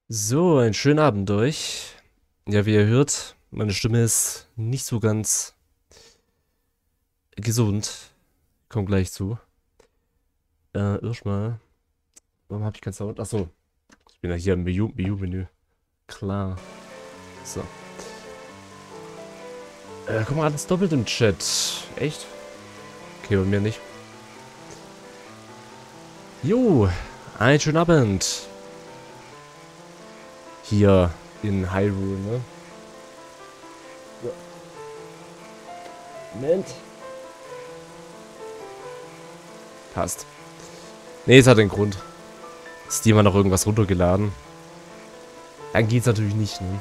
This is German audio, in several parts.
So, einen schönen Abend euch. Ja, wie ihr hört, meine Stimme ist nicht so ganz gesund. Komm gleich zu. Erstmal, warum habe ich keinen Sound? Achso, ich bin ja hier im Menü. Klar. So. Guck mal, alles doppelt im Chat. Echt? Okay, bei mir nicht. Jo, einen schönen Abend. Hier in Hyrule, ne? So. Moment. Passt. Nee, es hat einen Grund. Steam hat noch irgendwas runtergeladen. Dann geht's natürlich nicht, ne?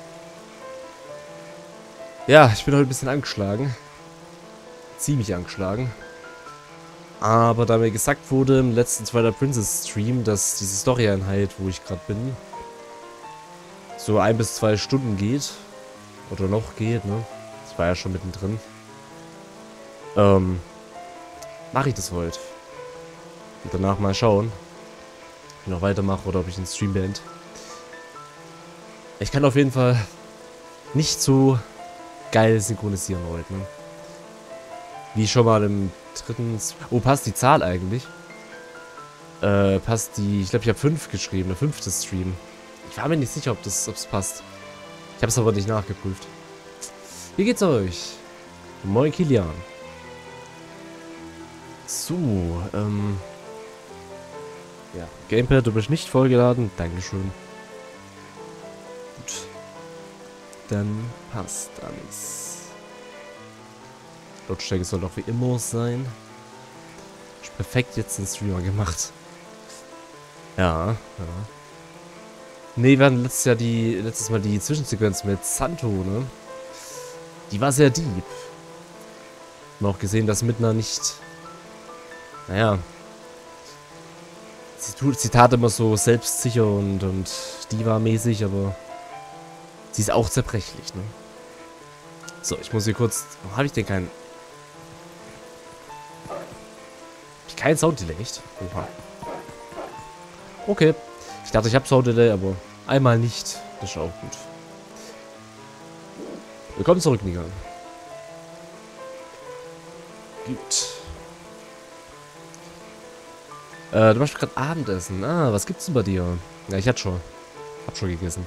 Ja, ich bin heute ein bisschen angeschlagen. Ziemlich angeschlagen. Aber da mir gesagt wurde im letzten Twilight Princess Stream, dass diese Story-Einheit, wo ich gerade bin, so 1 bis 2 Stunden geht. Oder noch geht, ne? Ich war ja schon mittendrin. Mache ich das heute. Und danach mal schauen, ob ich noch weitermache oder ob ich den Stream beende. Ich kann auf jeden Fall nicht so geil synchronisieren heute, ne? Wie schon mal im dritten... Oh, passt die Zahl eigentlich? Passt die... Ich glaube, ich habe 5 geschrieben, der 5. Stream. Ich war mir nicht sicher, ob es passt. Ich habe es aber nicht nachgeprüft. Wie geht's euch? Moin, Kilian. So, ja, Gamepad, du bist nicht vollgeladen. Dankeschön. Gut. Dann passt alles. Lautstärke soll doch wie immer sein. Ist perfekt jetzt den Streamer gemacht. Ja, ja. Nee, wir hatten letztes Mal die Zwischensequenz mit Santo, ne? Die war sehr deep. Wir haben auch gesehen, dass Midna nicht... Naja. Sie tat immer so selbstsicher und Diva-mäßig, aber... Sie ist auch zerbrechlich, ne? So, ich muss hier kurz... Warum habe ich denn keinen... Hab ich keinen Sound-Delay, echt? Oha. Okay. Ich dachte, ich habe Sound-Delay, aber einmal nicht. Das ist auch gut. Willkommen zurück, Nika. Gut. Du machst gerade Abendessen. Ah, was gibt's denn bei dir? Ja, ich hatte schon. Hab schon gegessen.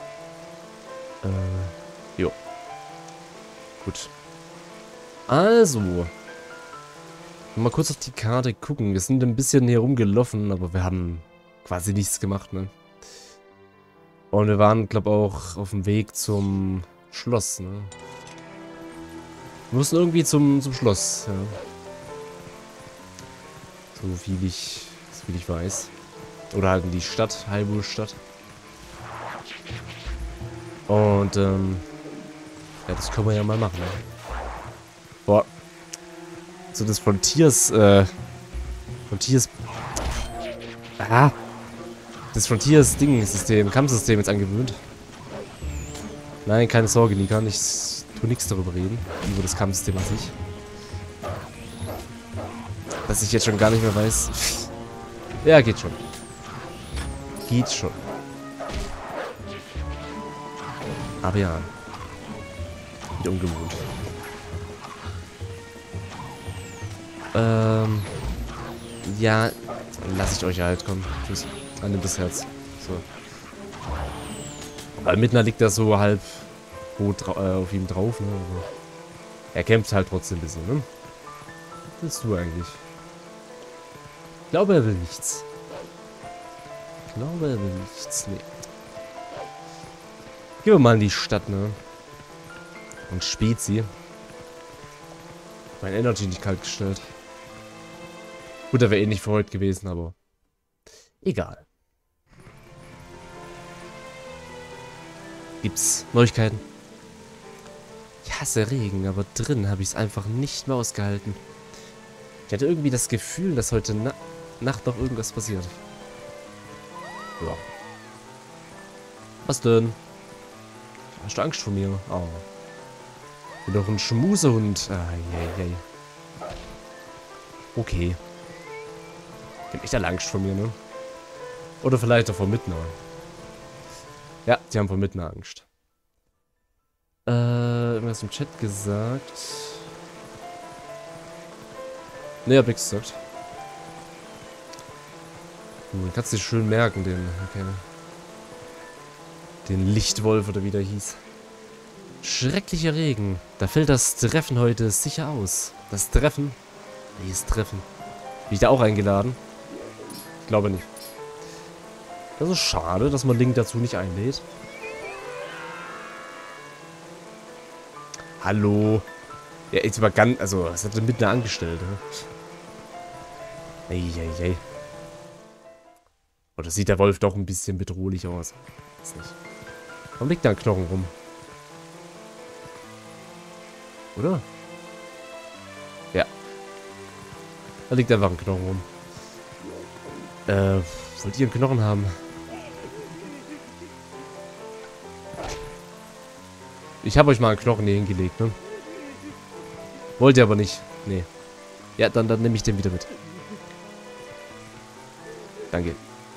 Jo. Gut. Also. Mal kurz auf die Karte gucken. Wir sind ein bisschen hier rumgelaufen, aber wir haben quasi nichts gemacht, ne? Und wir waren, glaube ich, auch auf dem Weg zum Schloss, ne? Wir mussten irgendwie zum Schloss, ja. So viel ich weiß. Oder halt in die Stadt, Hyrule-Stadt. Und, ja, das können wir ja mal machen, ne? Boah. So das Frontiers, das Frontiers-Ding-System, Kampfsystem jetzt angewöhnt. Nein, keine Sorge, Nika, ich tu nichts darüber reden, über das Kampfsystem an sich. Dass ich jetzt schon gar nicht mehr weiß. Ja, geht schon. Geht schon. Aber ja. Wieder ungewohnt. Ja, lass ich euch halt, komm. Tschüss. Nimm das Herz. So. Weil Midna liegt da so halb auf ihm drauf, ne? Aber er kämpft halt trotzdem ein bisschen, ne? Was willst du eigentlich? Ich glaube, er will nichts. Ich glaube, er will nichts. Nee. Gehen wir mal in die Stadt, ne? Und Spezi. Mein Energy nicht kalt gestellt. Gut, er wäre eh nicht für heute gewesen, aber egal. Gibt's Neuigkeiten? Ich hasse Regen, aber drin habe ich es einfach nicht mehr ausgehalten. Ich hatte irgendwie das Gefühl, dass heute Nacht noch irgendwas passiert. Ja. Was denn? Hast du Angst vor mir? Oh. Ich bin doch ein Schmusehund. Ah, je. Okay. Ich hab echt alle Angst vor mir, ne? Oder vielleicht auch vor Midna. Ja, die haben von mitten Angst. Irgendwas im Chat gesagt. Ne, hab nichts gesagt. Kannst du dir schön merken, den Lichtwolf oder wie der hieß. Schrecklicher Regen. Da fällt das Treffen heute sicher aus. Das Treffen? Welches Treffen? Bin ich da auch eingeladen? Ich glaube nicht. Das ist schade, dass man Link dazu nicht einlädt. Hallo. Ja, jetzt aber ganz, also, was hat denn mit einer Angestellte? Eieiei. Oder sieht der Wolf doch ein bisschen bedrohlich aus? Weiß nicht. Warum liegt da ein Knochen rum? Oder? Ja. Da liegt einfach ein Knochen rum. Wollt ihr einen Knochen haben? Ich habe euch mal einen Knochen hier hingelegt, ne? Wollt ihr aber nicht. Nee. Ja, dann nehme ich den wieder mit. Danke.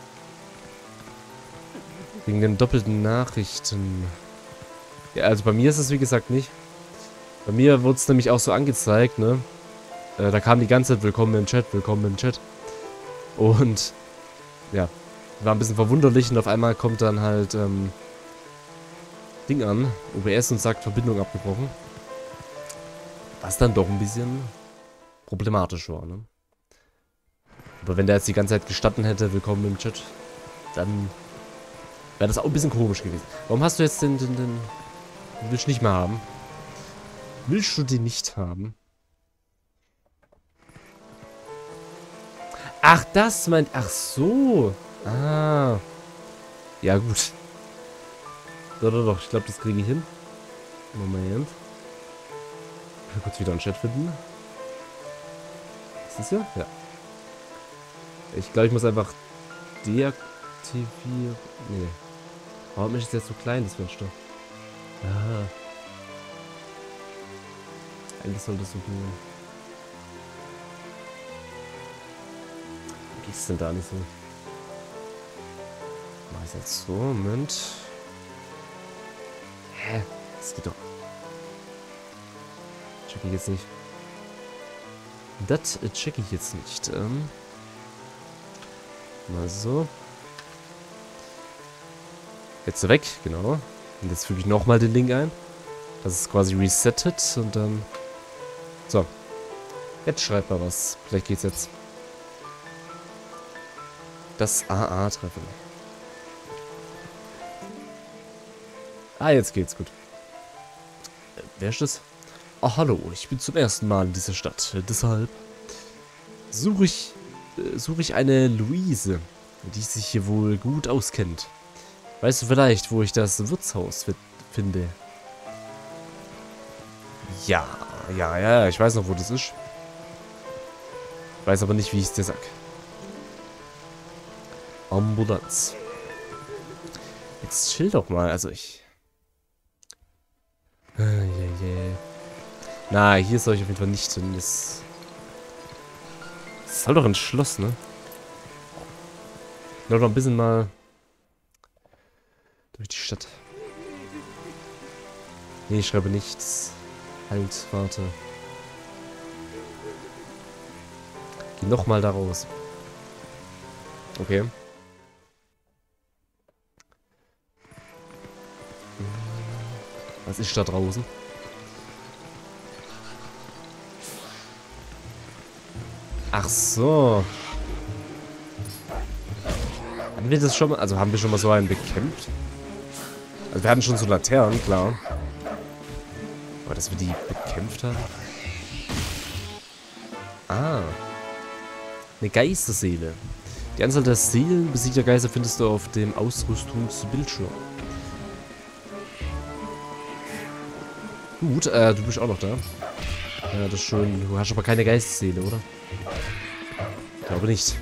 Wegen den doppelten Nachrichten. Ja, also bei mir ist es wie gesagt nicht. Bei mir wurde es nämlich auch so angezeigt, ne? Da kam die ganze Zeit willkommen im Chat, willkommen im Chat. Und ja, war ein bisschen verwunderlich und auf einmal kommt dann halt Ding an, OBS, und sagt Verbindung abgebrochen. Was dann doch ein bisschen problematisch war, ne? Aber wenn der jetzt die ganze Zeit gestanden hätte, willkommen im Chat, dann wäre das auch ein bisschen komisch gewesen. Warum hast du jetzt den willst du nicht mehr haben? Willst du den nicht haben? Ach, das meint... Ach so. Ah. Ja, gut. Doch. Ich glaube, das kriege ich hin. Moment. Ich will kurz wieder einen Chat finden. Ist das hier? Ja. Ich glaube, ich muss einfach deaktivieren. Nee. Warum ist es jetzt so klein, das Fenster? Ah. Eigentlich sollte es so gehen. Wie geht's denn da nicht so? Mach ich jetzt so, Moment. Hä? Das geht doch. Check ich jetzt nicht. Das check ich jetzt nicht. Mal so. Jetzt weg, genau. Und jetzt füge ich nochmal den Link ein. Das ist quasi resettet und dann... So. Jetzt schreibt mal was. Vielleicht geht's jetzt. Das AA-Treffen. Ah, jetzt geht's gut. Wer ist das? Oh, hallo. Ich bin zum ersten Mal in dieser Stadt. Deshalb suche ich eine Luise, die sich hier wohl gut auskennt. Weißt du vielleicht, wo ich das Wirtshaus finde? Ja, ich weiß noch, wo das ist. Ich weiß aber nicht, wie ich es dir sag. Ambulanz. Jetzt chill doch mal, also ich... Na, hier soll ich auf jeden Fall nicht hin. Das ist halt doch ein Schloss, ne? Noch ein bisschen mal durch die Stadt. Nee, ich schreibe nichts. Halt, warte. Geh nochmal da raus. Okay. Was ist da draußen? Ach so. Haben wir das schon mal... Also haben wir schon mal so einen bekämpft? Also wir hatten schon so Laternen, klar. Aber dass wir die bekämpft haben? Ah. Eine Geisterseele. Die Anzahl der Seelen besiegter Geister findest du auf dem Ausrüstungsbildschirm. Gut, du bist auch noch da. Ja, das ist schön. Du hast aber keine Geistseele, oder? Ich glaube nicht.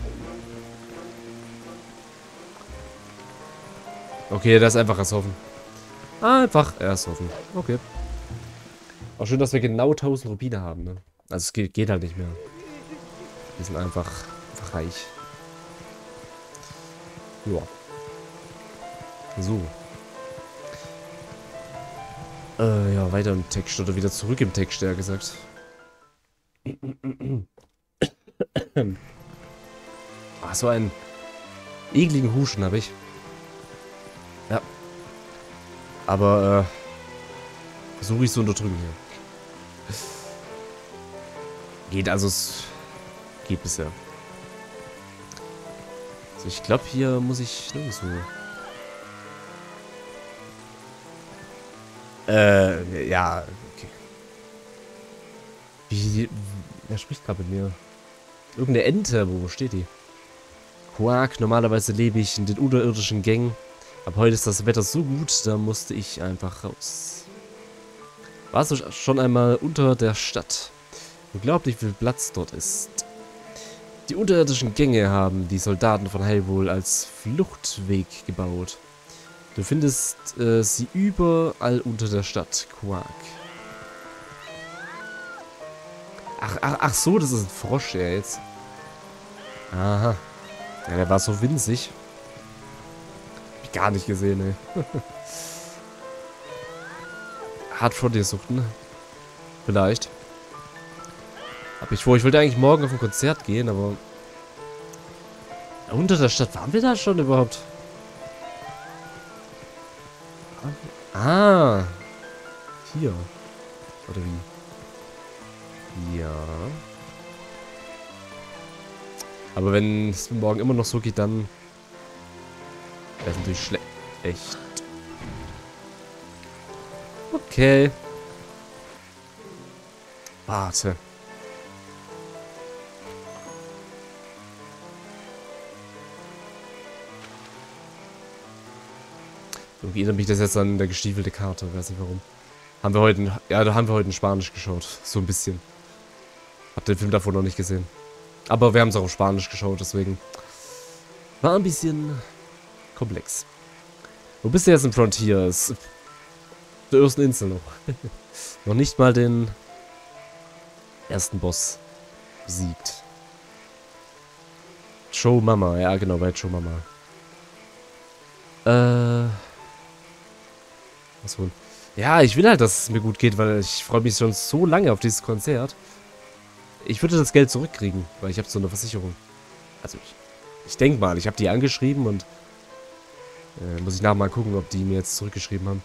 Okay, das ist einfach ersoffen. Einfach ersoffen. Okay. Auch schön, dass wir genau 1000 Rubine haben, ne? Also es geht halt nicht mehr. Wir sind einfach reich. Ja. So. Ja, weiter im Text oder wieder zurück im Text, eher gesagt. Ach, so einen ekligen Huschen habe ich. Ja. Aber, versuche ich zu unterdrücken hier. Geht, also es geht bisher. Also ich glaube, hier muss ich nirgendwo. Ja, okay. Wer spricht gerade mit mir? Irgendeine Ente, wo steht die? Quark, normalerweise lebe ich in den unterirdischen Gängen. Aber heute ist das Wetter so gut, da musste ich einfach raus. Warst du schon einmal unter der Stadt? Unglaublich viel Platz dort ist. Die unterirdischen Gänge haben die Soldaten von Hyrule als Fluchtweg gebaut. Du findest sie überall unter der Stadt, Quark. Ach so, das ist ein Frosch, ja, jetzt. Aha. Ja, der war so winzig. Hab ich gar nicht gesehen, ey. Hart Frontiersuchten. Vielleicht. Hab ich vor. Ich wollte eigentlich morgen auf ein Konzert gehen, aber... Unter der Stadt, waren wir da schon überhaupt? Ah. Hier. Oder wie? Ja. Aber wenn es morgen immer noch so geht, dann wäre es natürlich schlecht. Echt. Okay. Warte. Irgendwie erinnert mich das jetzt an der gestiefelte Karte, weiß nicht warum. Haben wir heute, ja, da haben wir heute in Spanisch geschaut, so ein bisschen. Hab den Film davor noch nicht gesehen. Aber wir haben es auch auf Spanisch geschaut, deswegen war ein bisschen komplex. Wo bist du jetzt im Frontier? Ist der ersten Insel noch. Noch nicht mal den ersten Boss besiegt. Cho Mama, ja genau, bei Cho Mama. Was wohl? Ja, ich will halt, dass es mir gut geht, weil ich freue mich schon so lange auf dieses Konzert. Ich würde das Geld zurückkriegen, weil ich habe so eine Versicherung. Also ich denke mal, ich habe die angeschrieben und muss ich nachher mal gucken, ob die mir jetzt zurückgeschrieben haben.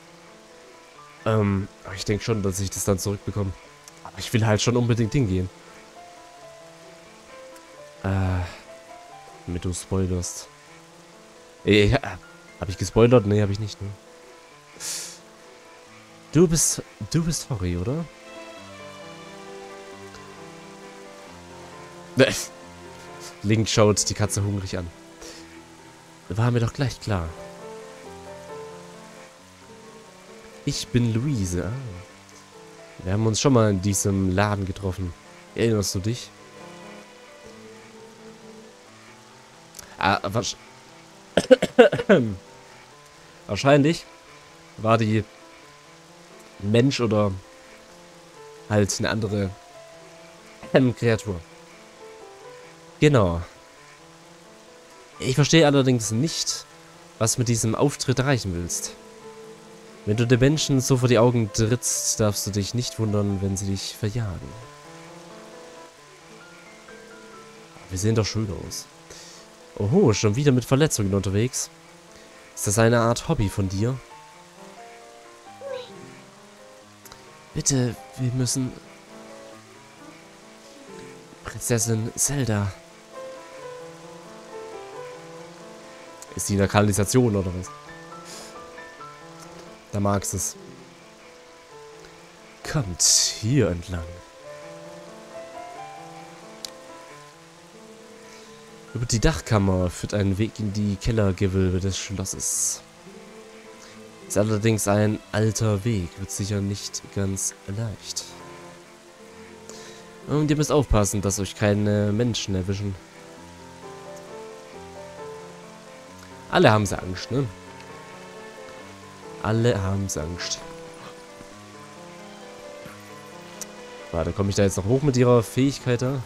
Aber ich denke schon, dass ich das dann zurückbekomme. Aber ich will halt schon unbedingt hingehen. Damit du spoilerst. Habe ich gespoilert? Nee, habe ich nicht, ne? Du bist Hori, oder? Link schaut die Katze hungrig an. War mir doch gleich klar. Ich bin Luise. Ah. Wir haben uns schon mal in diesem Laden getroffen. Erinnerst du dich? Wahrscheinlich war die Mensch oder halt eine andere Kreatur. Genau. Ich verstehe allerdings nicht, was du mit diesem Auftritt erreichen willst. Wenn du den Menschen so vor die Augen trittst, darfst du dich nicht wundern, wenn sie dich verjagen. Wir sehen doch schön aus. Oho, schon wieder mit Verletzungen unterwegs. Ist das eine Art Hobby von dir? Bitte, wir müssen... Prinzessin Zelda. Ist die in der Kanalisation oder was? Da magst es. Kommt hier entlang. Über die Dachkammer führt ein Weg in die Kellergewölbe des Schlosses. Ist allerdings ein alter Weg, wird sicher nicht ganz leicht. Und ihr müsst aufpassen, dass euch keine Menschen erwischen. Alle haben sie Angst, ne? Alle haben sie Angst. Warte, komme ich da jetzt noch hoch mit ihrer Fähigkeit da?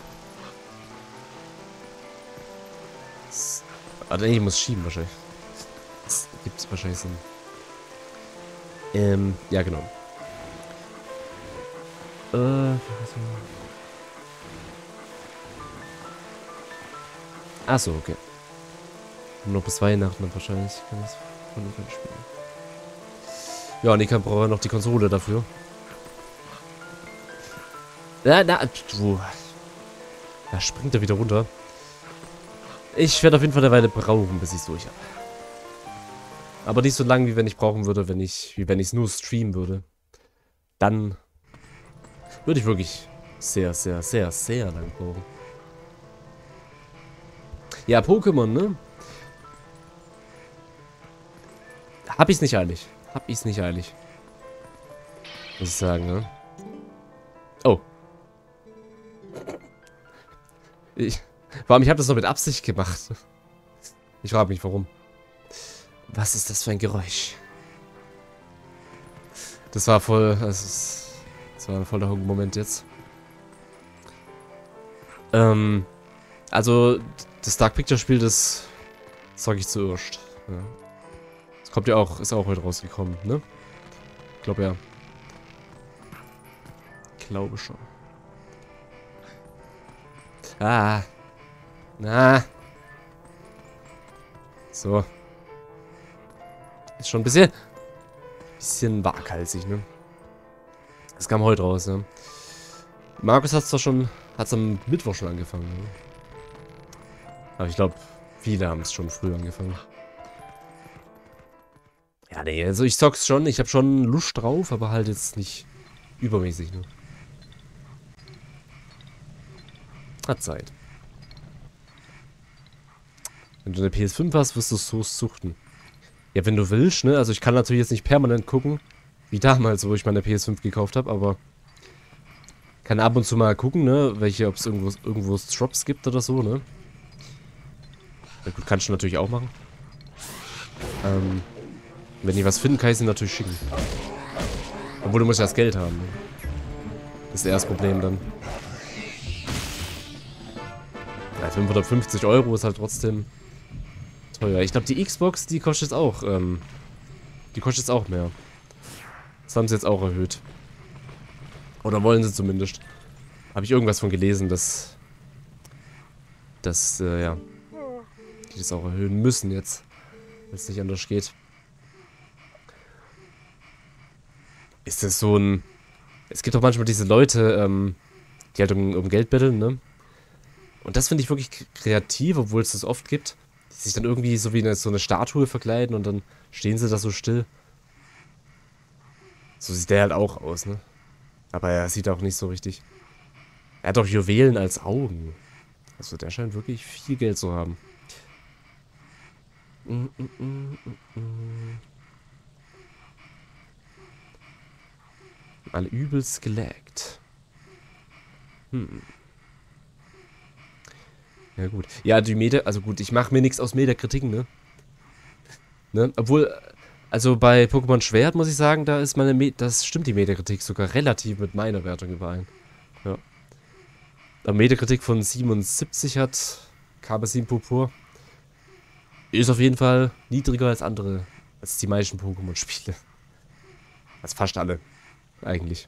Warte, ich muss schieben wahrscheinlich. Das gibt wahrscheinlich Sinn. Ja, genau. Achso, okay. Nur bis Weihnachten dann wahrscheinlich kann ich es von Nikan spielen. Ja, Nikan braucht ja noch die Konsole dafür. Du. Da springt er wieder runter. Ich werde auf jeden Fall eine Weile brauchen, bis ich es durch habe. Aber nicht so lang, wie wenn ich brauchen würde, wie wenn ich es nur streamen würde. Dann würde ich wirklich sehr, sehr, sehr, sehr lang brauchen. Ja, Pokémon, ne? Hab ich's nicht eilig. Muss ich sagen, ne? Oh. Vor allem, ich habe das noch mit Absicht gemacht. Ich frage mich, warum. Was ist das für ein Geräusch? Das war voll... Das war ein voller Moment jetzt. Also, das Dark Picture Spiel, das sage ich zuerst. Ja. Das kommt ja auch, ist auch heute rausgekommen, ne? Ich glaube ja. Ich glaube schon. Ah. Na. So. Ist schon ein bisschen waghalsig, ne? Das kam heute raus, ne? Markus hat's am Mittwoch schon angefangen, ne? Aber ich glaube, viele haben es schon früh angefangen. Ja, nee, also ich zock's schon, ich habe schon Lust drauf, aber halt jetzt nicht übermäßig, ne? Hat Zeit. Wenn du eine PS5 hast, wirst du es so suchten. Ja, wenn du willst, ne? Also ich kann natürlich jetzt nicht permanent gucken, wie damals, wo ich meine PS5 gekauft habe, aber kann ab und zu mal gucken, ne? Ob es irgendwo Drops gibt oder so, ne? Ja, gut, kannst du natürlich auch machen. Wenn die was finden, kann ich sie natürlich schicken. Obwohl, du musst ja das Geld haben, ne? Das ist eher das Problem dann. Ja, 550 € ist halt trotzdem teuer. Ich glaube, die Xbox, die kostet auch, mehr. Das haben sie jetzt auch erhöht. Oder wollen sie zumindest. Habe ich irgendwas von gelesen, dass ja, die das auch erhöhen müssen jetzt, wenn es nicht anders geht. Ist das so ein... Es gibt auch manchmal diese Leute, die halt um Geld betteln, ne? Und das finde ich wirklich kreativ, obwohl es das oft gibt. Die sich dann irgendwie so wie so eine Statue verkleiden und dann stehen sie da so still. So sieht der halt auch aus, ne? Aber er sieht auch nicht so richtig. Er hat auch Juwelen als Augen. Also der scheint wirklich viel Geld zu haben. Alle übelst gelaggt. Ja gut. Ja, die Meta, also gut, ich mache mir nichts aus Metakritiken, ne? Obwohl, also bei Pokémon Schwert muss ich sagen, da ist das stimmt die Metakritik sogar relativ mit meiner Wertung überein. Ja. Eine Metakritik von 77 hat Karmesin Purpur. Ist auf jeden Fall niedriger als die meisten Pokémon-Spiele. Als fast alle, eigentlich.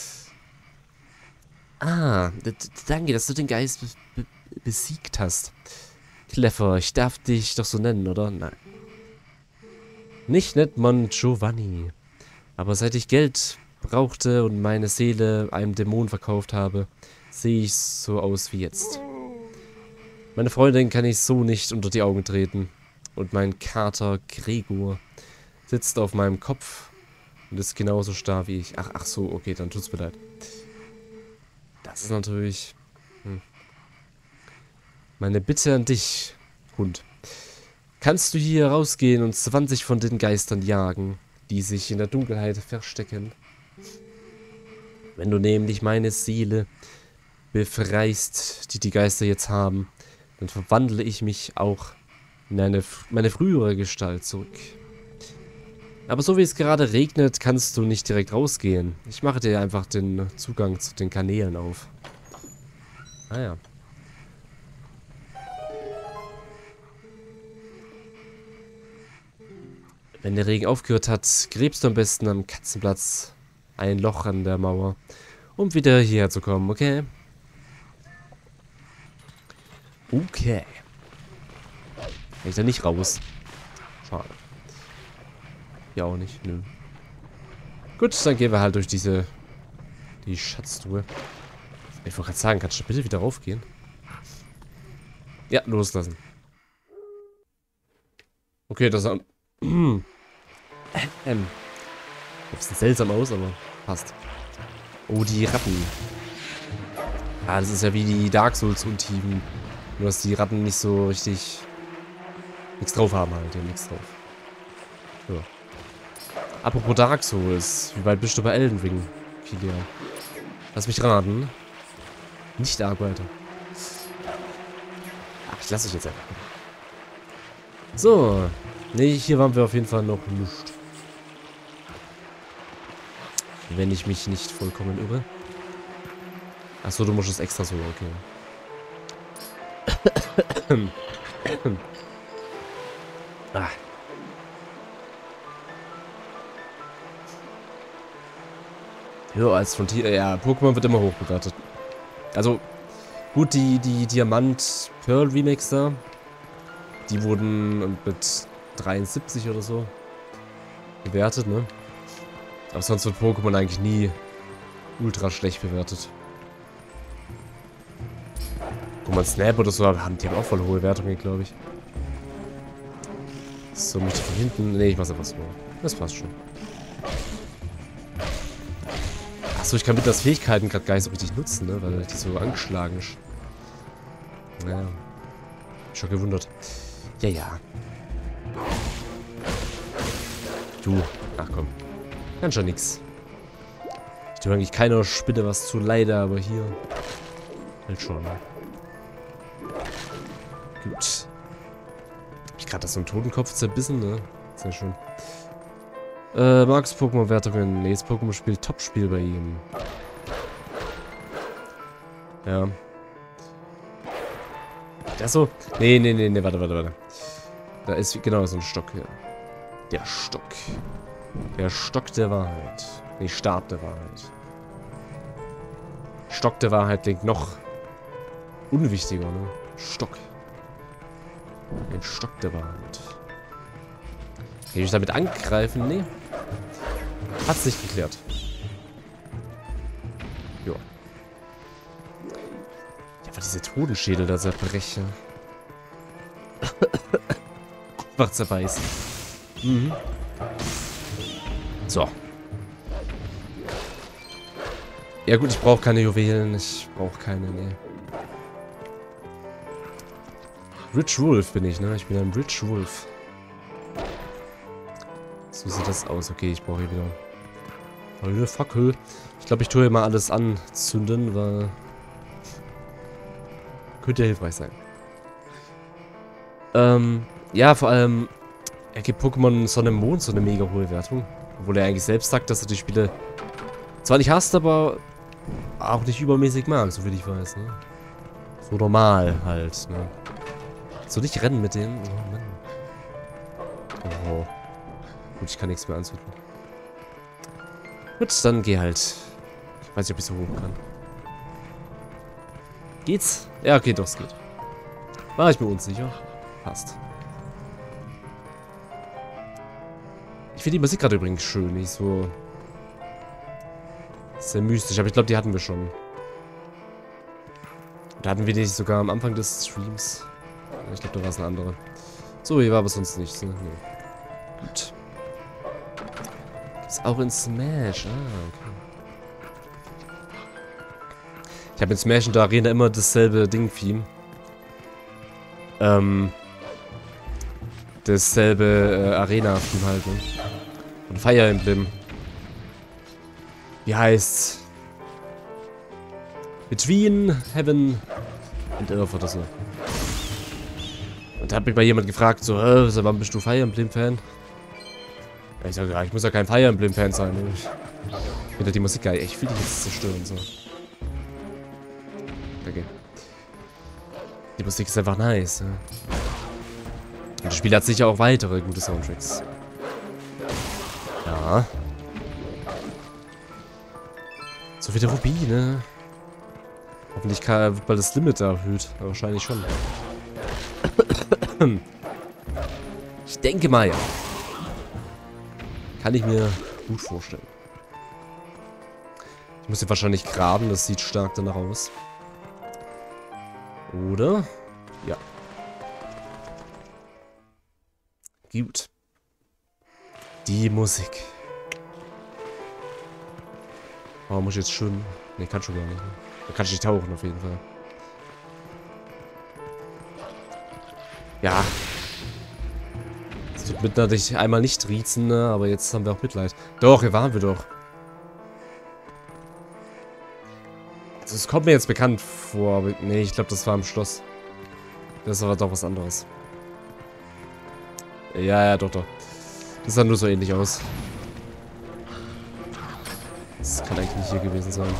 Ah, danke, dass du den Geist besiegt hast. Clever, ich darf dich doch so nennen, oder? Nein. Nicht Mon Giovanni. Aber seit ich Geld brauchte und meine Seele einem Dämon verkauft habe, sehe ich so aus wie jetzt. Meine Freundin kann ich so nicht unter die Augen treten. Und mein Kater Gregor sitzt auf meinem Kopf und ist genauso starr wie ich. Ach so, okay, dann tut's mir leid. Das ist natürlich... Meine Bitte an dich, Hund. Kannst du hier rausgehen und 20 von den Geistern jagen, die sich in der Dunkelheit verstecken? Wenn du nämlich meine Seele befreist, die die Geister jetzt haben, dann verwandle ich mich auch in meine frühere Gestalt zurück. Aber so wie es gerade regnet, kannst du nicht direkt rausgehen. Ich mache dir einfach den Zugang zu den Kanälen auf. Ah ja. Wenn der Regen aufgehört hat, gräbst du am besten am Katzenplatz ein Loch an der Mauer Um wieder hierher zu kommen, okay? Okay. Kann ich da nicht raus? Schade. Ja auch nicht, nö. Gut, dann gehen wir halt durch die Schatztruhe. Ich wollte gerade sagen, kannst du bitte wieder raufgehen? Ja, loslassen. Okay, das ist ein bisschen seltsam aus, aber passt. Oh, die Ratten. Ah, das ist ja wie die Dark Souls Untiefen. Nur, dass die Ratten nicht so richtig nichts drauf haben halt. Die haben nichts drauf. Ja. Apropos Dark Souls. Wie weit bist du bei Elden Ring, Kilian? Lass mich raten. Nicht arg weiter. Ach, ich lasse dich jetzt einfach. So. Nee, hier waren wir auf jeden Fall noch nicht. Wenn ich mich nicht vollkommen irre. Achso, du musst es extra so, okay. Ah. Ja, als Frontier. Ja, Pokémon wird immer hoch bewertet. Also, gut, die Diamant-Pearl-Remakes da, die wurden mit 73 oder so bewertet, ne? Aber sonst wird Pokémon eigentlich nie ultra schlecht bewertet. Pokémon Snap oder so, die haben auch voll hohe Wertungen, glaube ich. So, möchte ich von hinten. Ne, ich mach's einfach so. Das passt schon. Achso, ich kann mit das Fähigkeiten gerade gar nicht so richtig nutzen, ne? Weil die so angeschlagen ist. Naja. Schon gewundert. Ja, ja. Du. Ach komm. Kann schon nix. Ich tue eigentlich keiner Spinne was zu leider, aber hier. Halt schon, ne? Gut. Hab ich gerade das so einen Totenkopf zerbissen, ne? Sehr schön. Max Pokémon-Wertungen. Nee, das Pokémon-Spiel Top-Spiel bei ihm. Ja. Das so? Nee, warte. Da ist genau so ein Stock hier. Der Stock. Der Stock der Wahrheit. Nee, Stab der Wahrheit. Stock der Wahrheit klingt noch unwichtiger, ne? Stock. Ein Stock der Wahrheit. Kann ich damit angreifen? Nee. Hat's nicht geklärt. Jo. Ja, aber diese Totenschädel da zerbrechen. Einfach zerbeißen. Mhm. So. Ja gut, ich brauche keine Juwelen. Ich brauche keine, nee. Rich Wolf bin ich, ne? Ich bin ein Rich Wolf. So sieht das aus. Okay, ich brauche hier wieder eine Fackel. Ich glaube, ich tue hier mal alles anzünden, weil könnte ja hilfreich sein. Ja, vor allem ergibt Pokémon Sonne und Mond so eine mega hohe Wertung. Obwohl er eigentlich selbst sagt, dass er die Spiele zwar nicht hasst, aber auch nicht übermäßig mag, so wie ich weiß, ne? So normal halt, ne? So nicht rennen mit denen. Oh Mann. Oh. Gut, ich kann nichts mehr anzünden. Gut, dann geh halt. Ich weiß nicht, ob ich so hoch kann. Geht's? Ja, okay, doch, es geht. War ich mir unsicher. Passt. Ich finde die Musik gerade übrigens schön, nicht so sehr mystisch, aber ich glaube, die hatten wir schon. Da hatten wir die sogar am Anfang des Streams. Ich glaube, da war es eine andere. So, hier war aber sonst nichts, ne? Nee. Gut. Gibt's auch in Smash. Ah, okay. Ich habe in Smash in der Arena immer dasselbe Ding-Theme. Dasselbe Arena-Theme halt, ne? Und Fire Emblem. Wie heißt's? Between Heaven and Earth oder so. Und da hat mich mal jemand gefragt, so, wann bist du Fire Emblem-Fan? Ja, ich sage, ja, ich muss ja kein Fire Emblem-Fan sein. Ne? Ich finde die Musik geil. Ich will die jetzt zerstören, so. Okay. Die Musik ist einfach nice, ne? Und das Spiel hat sicher auch weitere gute Soundtracks. Ja. So wie der Rubine. Hoffentlich wird bald das Limit erhöht. Ja, wahrscheinlich schon. Ich denke mal, ja. Kann ich mir gut vorstellen. Ich muss hier wahrscheinlich graben, das sieht stark danach aus. Oder? Ja. Gut. Die Musik. Oh, muss ich jetzt schwimmen? Ne, kann schon gar nicht. Ne? Da kann ich nicht tauchen, auf jeden Fall. Ja. Es tut mir natürlich einmal nicht riezen, ne? Aber jetzt haben wir auch Mitleid. Doch, hier waren wir doch. Also, es kommt mir jetzt bekannt vor, aber nee, ich glaube, das war im Schloss. Das war doch was anderes. Ja, ja, doch, doch. Das sah nur so ähnlich aus. Das kann eigentlich nicht hier gewesen sein.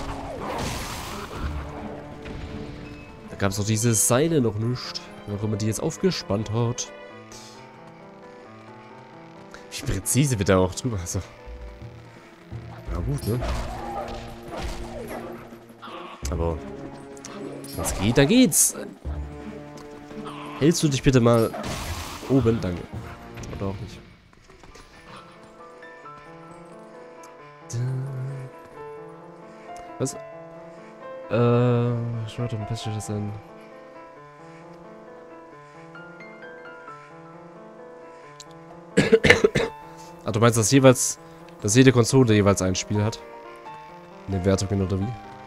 Da gab es doch diese Seile noch nicht. Wer auch immer die jetzt aufgespannt hat. Wie präzise wird da auch drüber. Also. Ja gut, ne? Aber wenn es geht, dann geht's. Hältst du dich bitte mal oben? Danke. Oder auch nicht. Was? Schaut doch ein bisschen das an. Ah, du meinst, dass jede Konsole jeweils ein Spiel hat? In den Wertungen oder wie?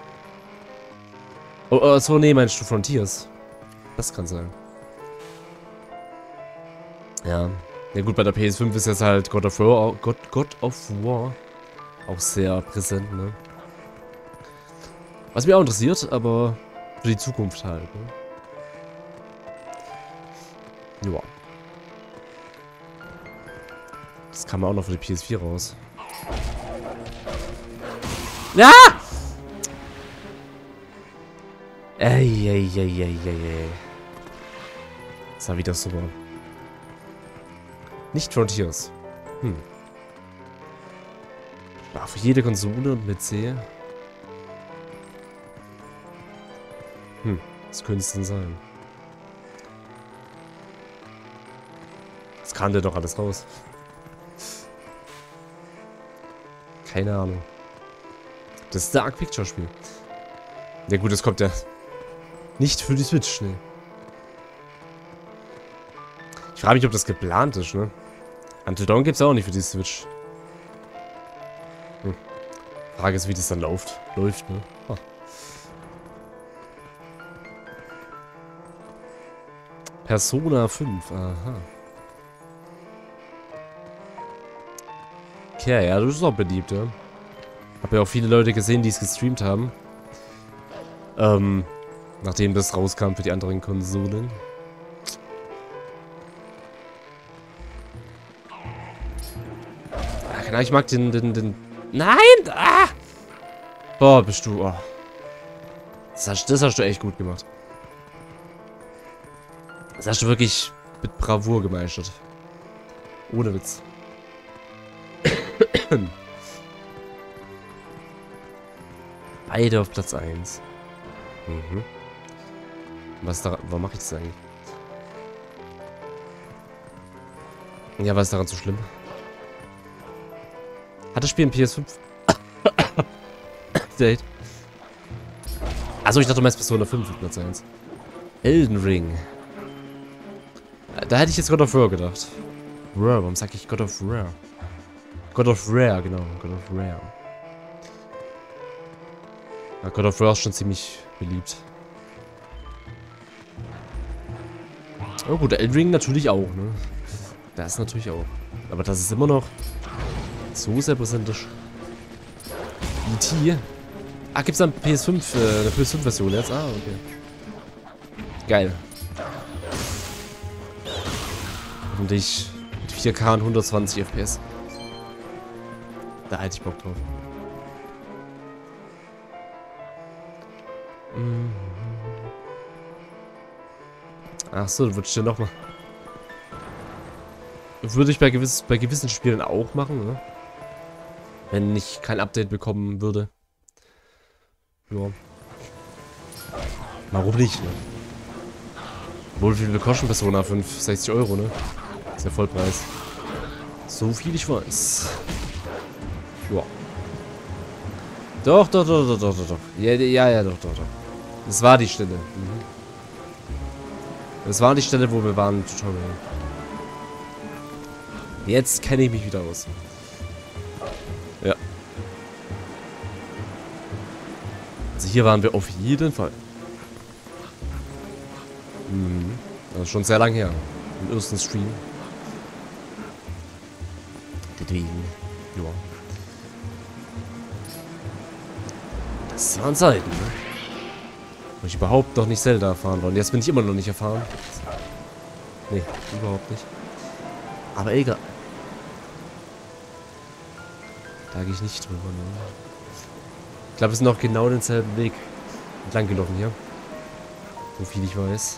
Oh, so, nee, meinst du Frontiers? Das kann sein. Ja. Ja gut, bei der PS5 ist jetzt halt God of War auch sehr präsent, ne? Was mich auch interessiert, aber für die Zukunft halt, ne? Ja. Das kam auch noch für die PS4 raus. Ja! Ey. Das war wieder super. Nicht Frontiers. War für jede Konsole und mit C. Was könnte es denn sein? Was kam denn doch alles raus? Keine Ahnung. Das ist Dark Picture Spiel. Ja gut, das kommt ja nicht für die Switch, ne? Ich frage mich, ob das geplant ist, ne? Until Dawn gibt es auch nicht für die Switch. Frage ist, wie das dann läuft, ne? Oh. Persona 5, aha. Okay, ja, das ist auch beliebt, ja. Hab ja auch viele Leute gesehen, die es gestreamt haben. Nachdem das rauskam für die anderen Konsolen. Ja, ich mag den... Nein! Ah! Boah, bist du... Oh. Das hast du echt gut gemacht. Das hast du wirklich mit Bravour gemeistert. Ohne Witz. Beide auf Platz 1. Warum mache ich das eigentlich? Ja, was ist daran so schlimm? Hat das Spiel ein PS5? Date. Achso, ich dachte, du meinst Persona 5 auf Platz 1. Elden Ring. Da hätte ich jetzt God of War gedacht. Warum sag ich God of War? God of Rare, genau. God of Rare. Ja, God of War ist schon ziemlich beliebt. Oh gut, Elden Ring natürlich auch, ne? Das natürlich auch. Aber das ist immer noch so sehr präsent ist. E.T. Ah, gibt's dann PS5, eine PS5-Version jetzt? Ah, okay. Geil. Hoffentlich mit 4K und 120 FPS. Da hätte ich Bock drauf. Ach so, würde ich dir nochmal. Würde ich bei gewissen Spielen auch machen, ne? Wenn ich kein Update bekommen würde. Ja. Warum nicht, ne? Wohl wie viel kostet Persona 5? 60 Euro, ne? Ist ja Vollpreis. So viel ich weiß. Ja. Doch. Ja, doch. Das war die Stelle. Das war die Stelle, wo wir waren im Tutorial. Jetzt kenne ich mich wieder aus. Ja. Also hier waren wir auf jeden Fall. Das ist schon sehr lang her. Im ersten Stream. Deswegen. Ja. Das waren Zeiten, ne? Wo ich überhaupt noch nicht Zelda erfahren war. Und jetzt bin ich immer noch nicht erfahren. Nee, überhaupt nicht. Aber egal. Da gehe ich nicht drüber, ne? Ich glaube, wir sind auch genau denselben Weg entlang gelaufen hier. So viel ich weiß.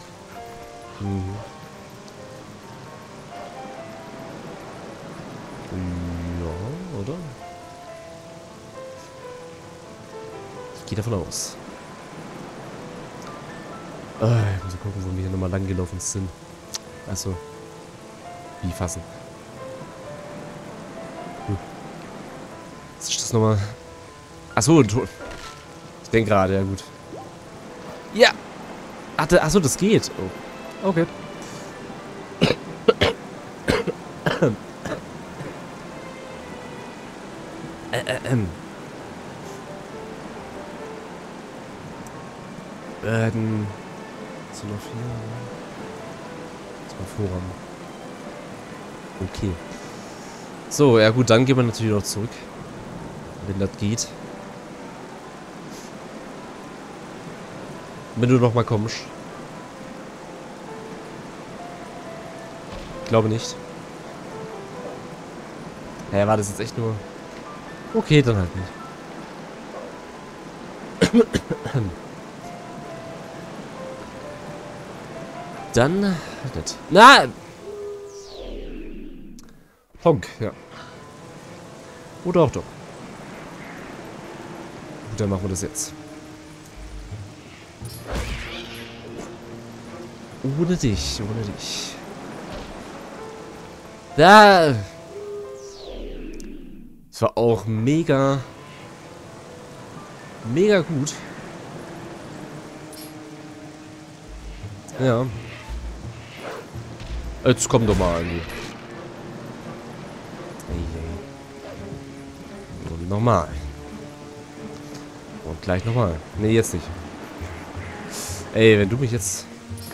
Ja, oder? Ich gehe davon aus. Ich muss gucken, wo wir hier nochmal lang gelaufen sind. Achso. Wie fassen? Was ist das nochmal? Achso, ein Tor. Ich denke gerade, ja gut. Ja! Achso, das geht. Oh. Okay. So noch hier. Das war Vorrang. Okay. So, ja gut, dann gehen wir natürlich noch zurück. Wenn das geht. Wenn du noch mal kommst. Ich glaube nicht. Hä, war das jetzt echt nur... Okay, dann halt nicht. Dann halt nicht. Na! Honk, ja. Oder auch doch. Gut, dann machen wir das jetzt. Ohne dich, ohne dich. Da! Das war auch mega gut. Ja. Jetzt komm doch mal, Andi. Und nochmal. Und gleich nochmal. Ne, jetzt nicht. Ey, wenn du mich jetzt...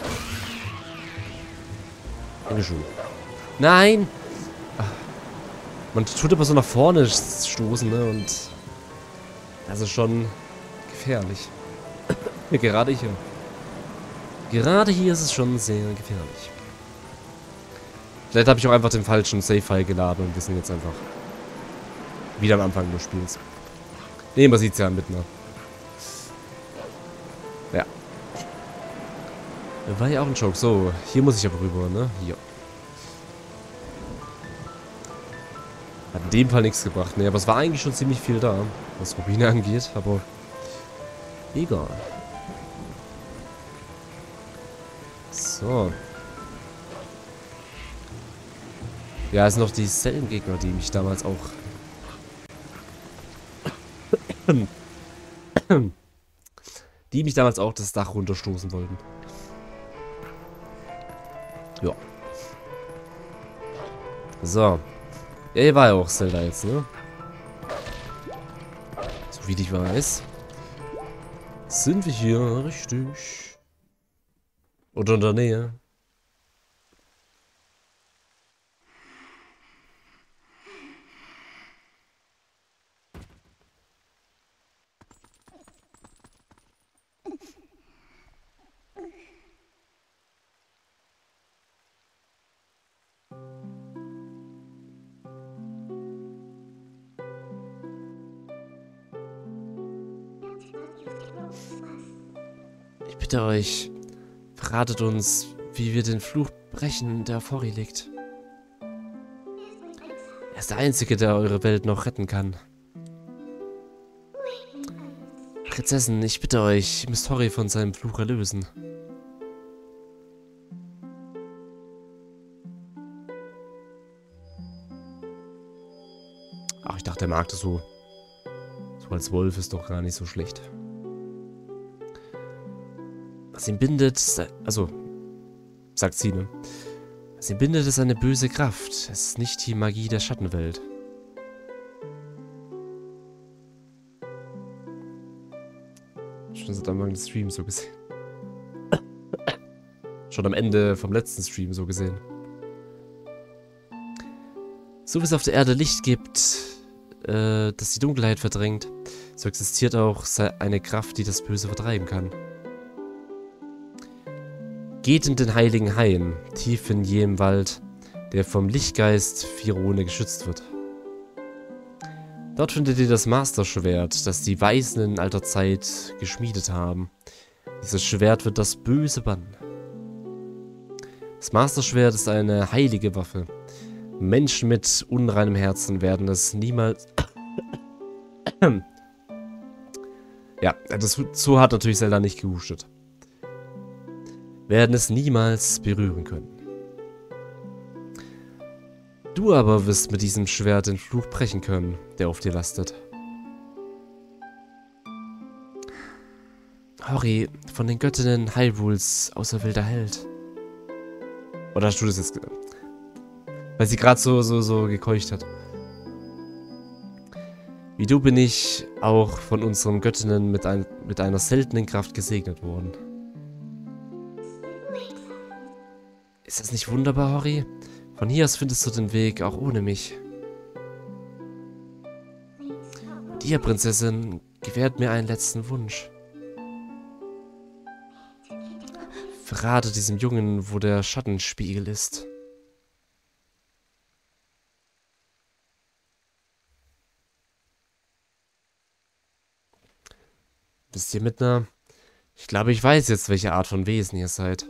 Dankeschön. Nein! Man tut aber so nach vorne stoßen, ne? Und das ist schon gefährlich. Gerade hier. Gerade hier ist es schon sehr gefährlich. Vielleicht habe ich auch einfach den falschen Save-File geladen und wir sind jetzt einfach wieder am Anfang des Spiels. Ne, man sieht es ja mitten. Ne? Ja. War ja auch ein Joke. So, hier muss ich aber rüber, ne? Hier. Hat in dem Fall nichts gebracht. Ne, aber es war eigentlich schon ziemlich viel da, was Rubine angeht, aber egal. So. Ja, es sind noch dieselben Gegner, die mich damals auch... die mich damals auch das Dach runterstoßen wollten. Ja. So. Ja, hier war ja auch Zelda jetzt, ne? So wie ich weiß. Sind wir hier richtig? Oder in der Nähe? Ich bitte euch, verratet uns, wie wir den Fluch brechen, der vor ihr liegt. Er ist der Einzige, der eure Welt noch retten kann. Prinzessin, ich bitte euch, ihr müsst Hori von seinem Fluch erlösen. Ach, ich dachte, er mag das so. So als Wolf ist doch gar nicht so schlecht. Was ihn bindet, also, sagt sie, ne? Was ihn bindet, ist eine böse Kraft. Es ist nicht die Magie der Schattenwelt. Schon seit Anfang des Streams so gesehen. Schon am Ende vom letzten Stream so gesehen. So wie es auf der Erde Licht gibt, das die Dunkelheit verdrängt, so existiert auch eine Kraft, die das Böse vertreiben kann. Geht in den heiligen Hain, tief in jenem Wald, der vom Lichtgeist Firone geschützt wird. Dort findet ihr das Masterschwert, das die Weisen in alter Zeit geschmiedet haben. Dieses Schwert wird das Böse bannen. Das Masterschwert ist eine heilige Waffe. Menschen mit unreinem Herzen werden es niemals... Ja, so hat natürlich Zelda nicht gehustet. Werden es niemals berühren können. Du aber wirst mit diesem Schwert den Fluch brechen können, der auf dir lastet. Hori, von den Göttinnen Hyrules auserwählter Held. Oder hast du das jetzt... Weil sie gerade so gekeucht hat. Wie du bin ich auch von unseren Göttinnen mit einer seltenen Kraft gesegnet worden. Ist das nicht wunderbar, Hori? Von hier aus findest du den Weg, auch ohne mich. Dir, Prinzessin, gewährt mir einen letzten Wunsch. Verrate diesem Jungen, wo der Schattenspiegel ist. Wisst ihr, Midna? Ich glaube, ich weiß jetzt, welche Art von Wesen ihr seid.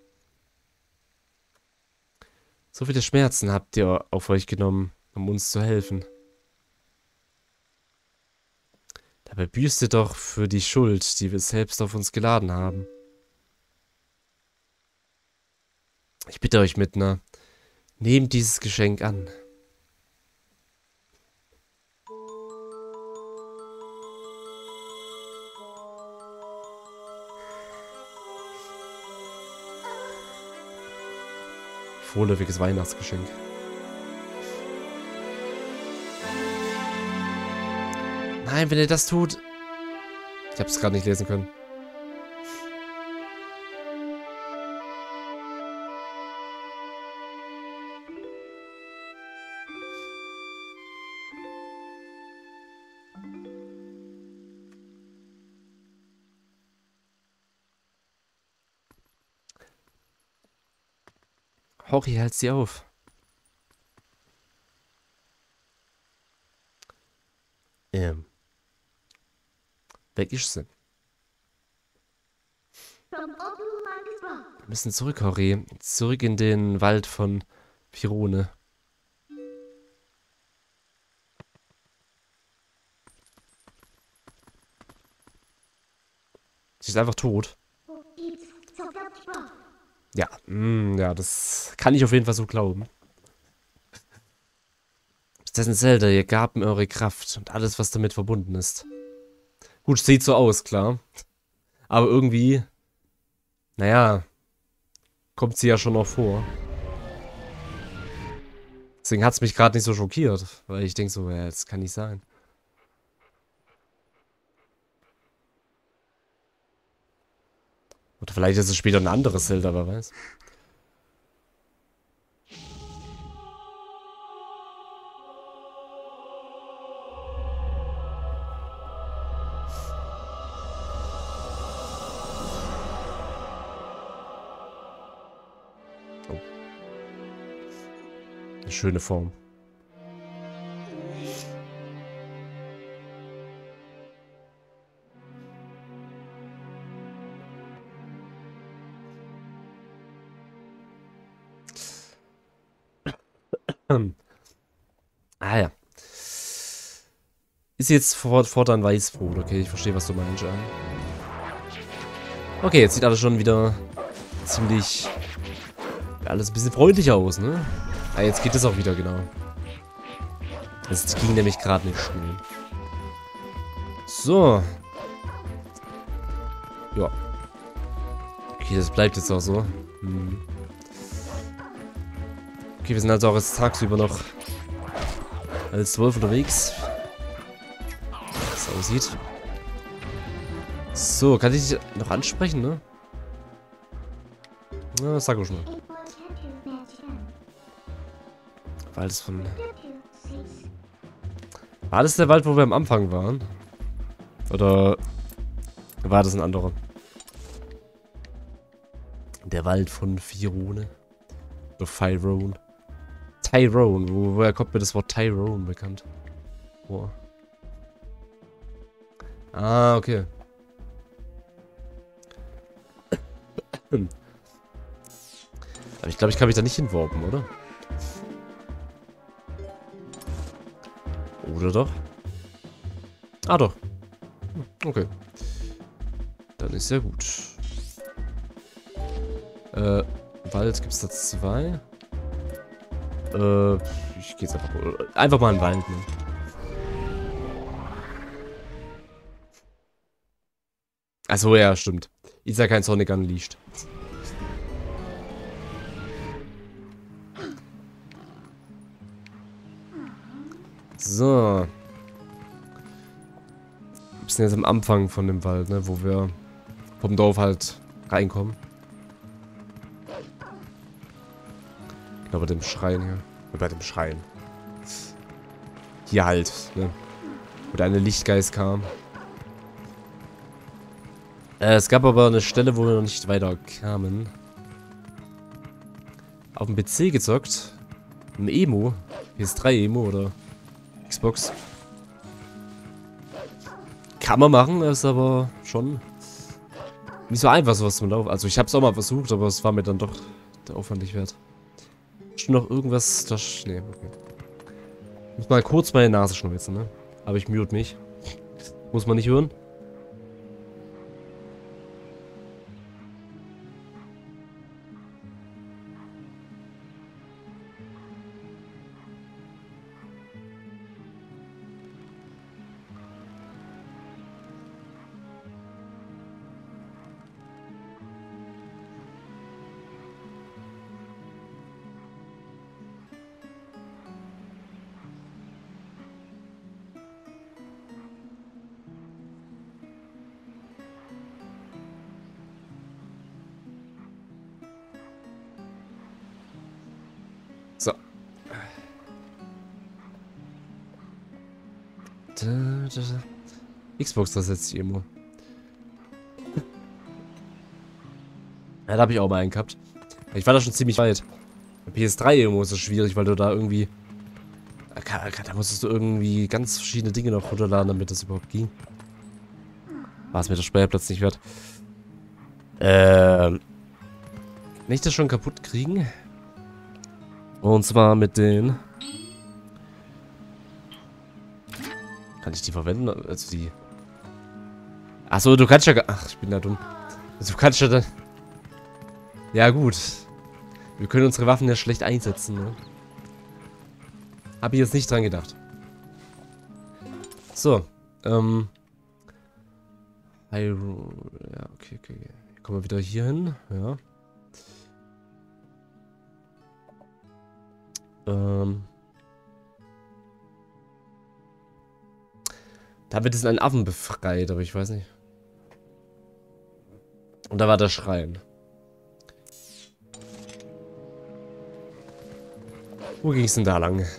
So viele Schmerzen habt ihr auf euch genommen, um uns zu helfen. Dabei büßt ihr doch für die Schuld, die wir selbst auf uns geladen haben. Ich bitte euch, Midna, nehmt dieses Geschenk an. Vorläufiges Weihnachtsgeschenk. Nein, wenn ihr das tut... Ich habe es gerade nicht lesen können. Hori, hält sie auf. Weg ist sie. Wir müssen zurück, Hori. Zurück in den Wald von Firone. Sie ist einfach tot. Ja, ja, das kann ich auf jeden Fall so glauben. Prinzessin Zelda, ihr gabt mir eure Kraft und alles, was damit verbunden ist. Gut, sieht so aus, klar. Aber irgendwie, naja, kommt sie ja schon noch vor. Deswegen hat es mich gerade nicht so schockiert, weil ich denke so, ja, das kann nicht sein. Oder vielleicht ist es später ein anderes Zelda, wer weiß. Oh. Eine schöne Form. Ah ja. Ist jetzt fortan Weißbrot. Okay, ich verstehe, was du meinst, ja. Okay, jetzt sieht alles schon wieder ziemlich... Ja, alles ein bisschen freundlicher aus, ne? Ah, jetzt geht es auch wieder, genau. Das ging nämlich gerade nicht schnell. So. Ja. Okay, das bleibt jetzt auch so. Okay, wir sind also auch jetzt tagsüber noch als 12 unterwegs. Wie das aussieht. So, kann ich dich noch ansprechen, ne? Na, sag ich schon mal. Wald ist von... War das der Wald, wo wir am Anfang waren? Oder war das ein anderer? Der Wald von Firone. Oder Phyrone. Tyrone. Woher kommt mir das Wort Tyrone bekannt? Oh. Ah, okay. Aber ich glaube, ich kann mich da nicht hinwarpen, oder? Oder doch? Ah, doch. Okay. Dann ist ja gut. Wald gibt's da 2. Ich geh jetzt einfach mal in den Wald, ne? Achso, ja, stimmt. Ist ja kein Sonic Unleashed. So. Wir sind jetzt am Anfang von dem Wald, ne? Wo wir vom Dorf halt reinkommen. Genau, bei dem Schrein hier. Bei dem Schrein. Hier halt, ne? Wo der eine Lichtgeist kam. Es gab aber eine Stelle, wo wir noch nicht weiter kamen. Auf dem PC gezockt. Ein Emo. PS3 Emo oder Xbox. Kann man machen, ist aber schon nicht so einfach, sowas zum Laufen. Also ich habe es auch mal versucht, aber es war mir dann doch der Aufwand nicht wert. Ist noch irgendwas... Das, nee, okay. Muss mal kurz meine Nase schneuzen, ne? Aber ich mute mich. Muss man nicht hören. So. Xbox, das setzt sich irgendwo. Ja, da habe ich auch mal einen gehabt. Ich war da schon ziemlich weit. PS3 irgendwo ist es schwierig, weil du da irgendwie... Da musstest du irgendwie ganz verschiedene Dinge noch runterladen, damit das überhaupt ging. War es mir der Speicherplatz nicht wert. Kann ich das schon kaputt kriegen? Und zwar mit den... Kann ich die verwenden? Also die... Achso, du kannst ja... Ach, ich bin da dumm. Also du kannst ja dann... Ja gut. Wir können unsere Waffen ja schlecht einsetzen, ne? Hab ich jetzt nicht dran gedacht. So. Ja, okay. Kommen wir wieder hier hin. Ja. Da wird es einen Affen befreit, aber ich weiß nicht. Und da war der Schrein. Wo ging es denn da lang?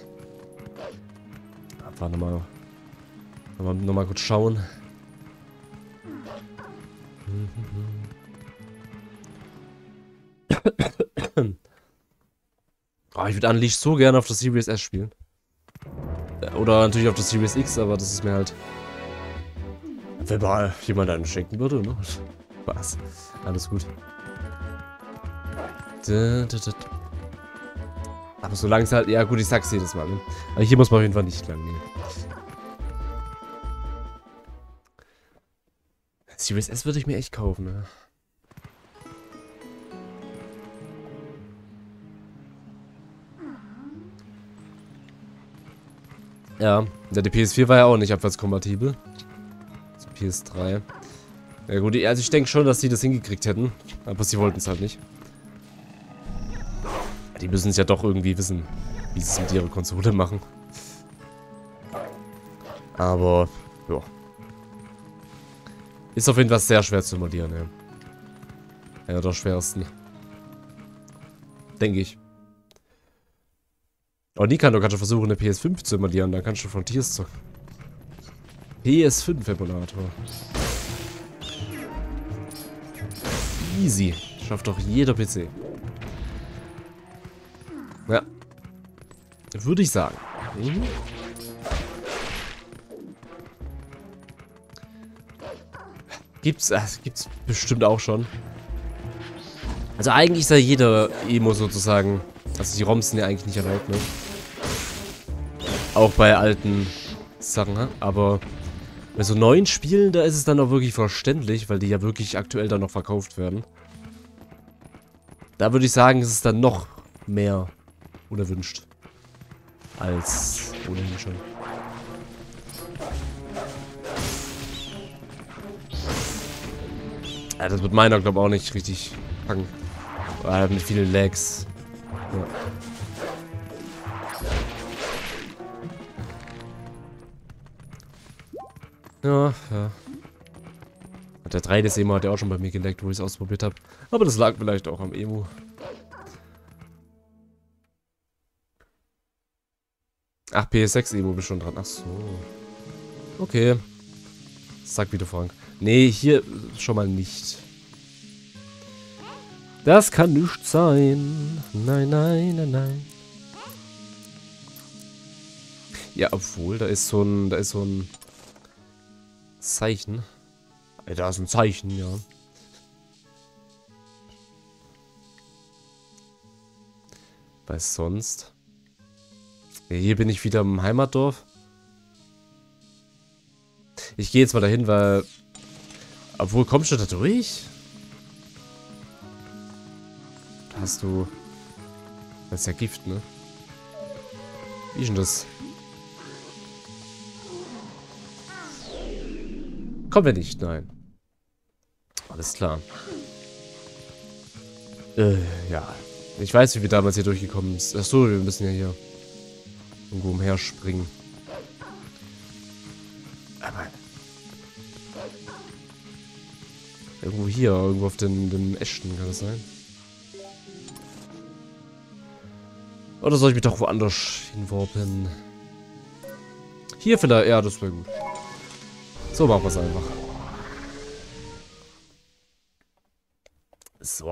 Warte nochmal kurz schauen. Oh, ich würde Unleashed so gerne auf der Series S spielen. Oder natürlich auf der Series X, aber das ist mir halt... Wenn mal jemand einen schenken würde, ne? Was? Alles gut. Aber solange es halt... Ja gut, ich sag's jedes Mal, ne? Aber hier muss man auf jeden Fall nicht lang gehen. Series S würde ich mir echt kaufen, ne? Ja, die PS4 war ja auch nicht abwärtskompatibel. Also PS3. Ja gut, also ich denke schon, dass die das hingekriegt hätten. Aber sie wollten es halt nicht. Die müssen es ja doch irgendwie wissen, wie sie es mit ihrer Konsole machen. Aber, ja. Ist auf jeden Fall sehr schwer zu emulieren, ja. Einer der schwersten. Denke ich. Aber Nikando kannst du versuchen, eine PS5 zu emulieren, dann kannst du Frontiers zocken. PS5-Emulator. Easy. Schafft doch jeder PC. Ja. Würde ich sagen. Mhm. Gibt's bestimmt auch schon. Also eigentlich ist ja jeder Emo sozusagen. Also die ROMs sind ja eigentlich nicht erlaubt, ne? Auch bei alten Sachen, ne? Aber bei so neuen Spielen, da ist es dann auch wirklich verständlich, weil die ja wirklich aktuell dann noch verkauft werden. Da würde ich sagen, ist es dann noch mehr unerwünscht. Als ohnehin schon. Ja, das wird meiner, glaube ich, auch nicht richtig packen. Mit vielen Lags. Ja. Ja. Der 3DS-Emo hat ja auch schon bei mir geleckt, wo ich es ausprobiert habe. Aber das lag vielleicht auch am Emo. Ach, PS6-Emo bist schon dran. Ach so. Okay. Sag wieder, Frank. Nee, hier schon mal nicht. Das kann nicht sein. Nein, nein, nein, nein. Ja, obwohl, da ist so ein Zeichen. Da ist ein Zeichen, ja. Was sonst? Ja, hier bin ich wieder im Heimatdorf. Ich gehe jetzt mal dahin, weil... Obwohl, kommst du da durch? Da hast du... Das ist ja Gift, ne? Wie ist denn das? Kommen wir nicht, nein. Alles klar. Ja. Ich weiß, wie wir damals hier durchgekommen sind. Achso, wir müssen ja hier irgendwo umherspringen. Aber... Irgendwo hier, irgendwo auf den Ästen, kann das sein? Oder soll ich mich doch woanders hinwarpen? Hier vielleicht, ja, das wäre gut. So machen wir es einfach. So.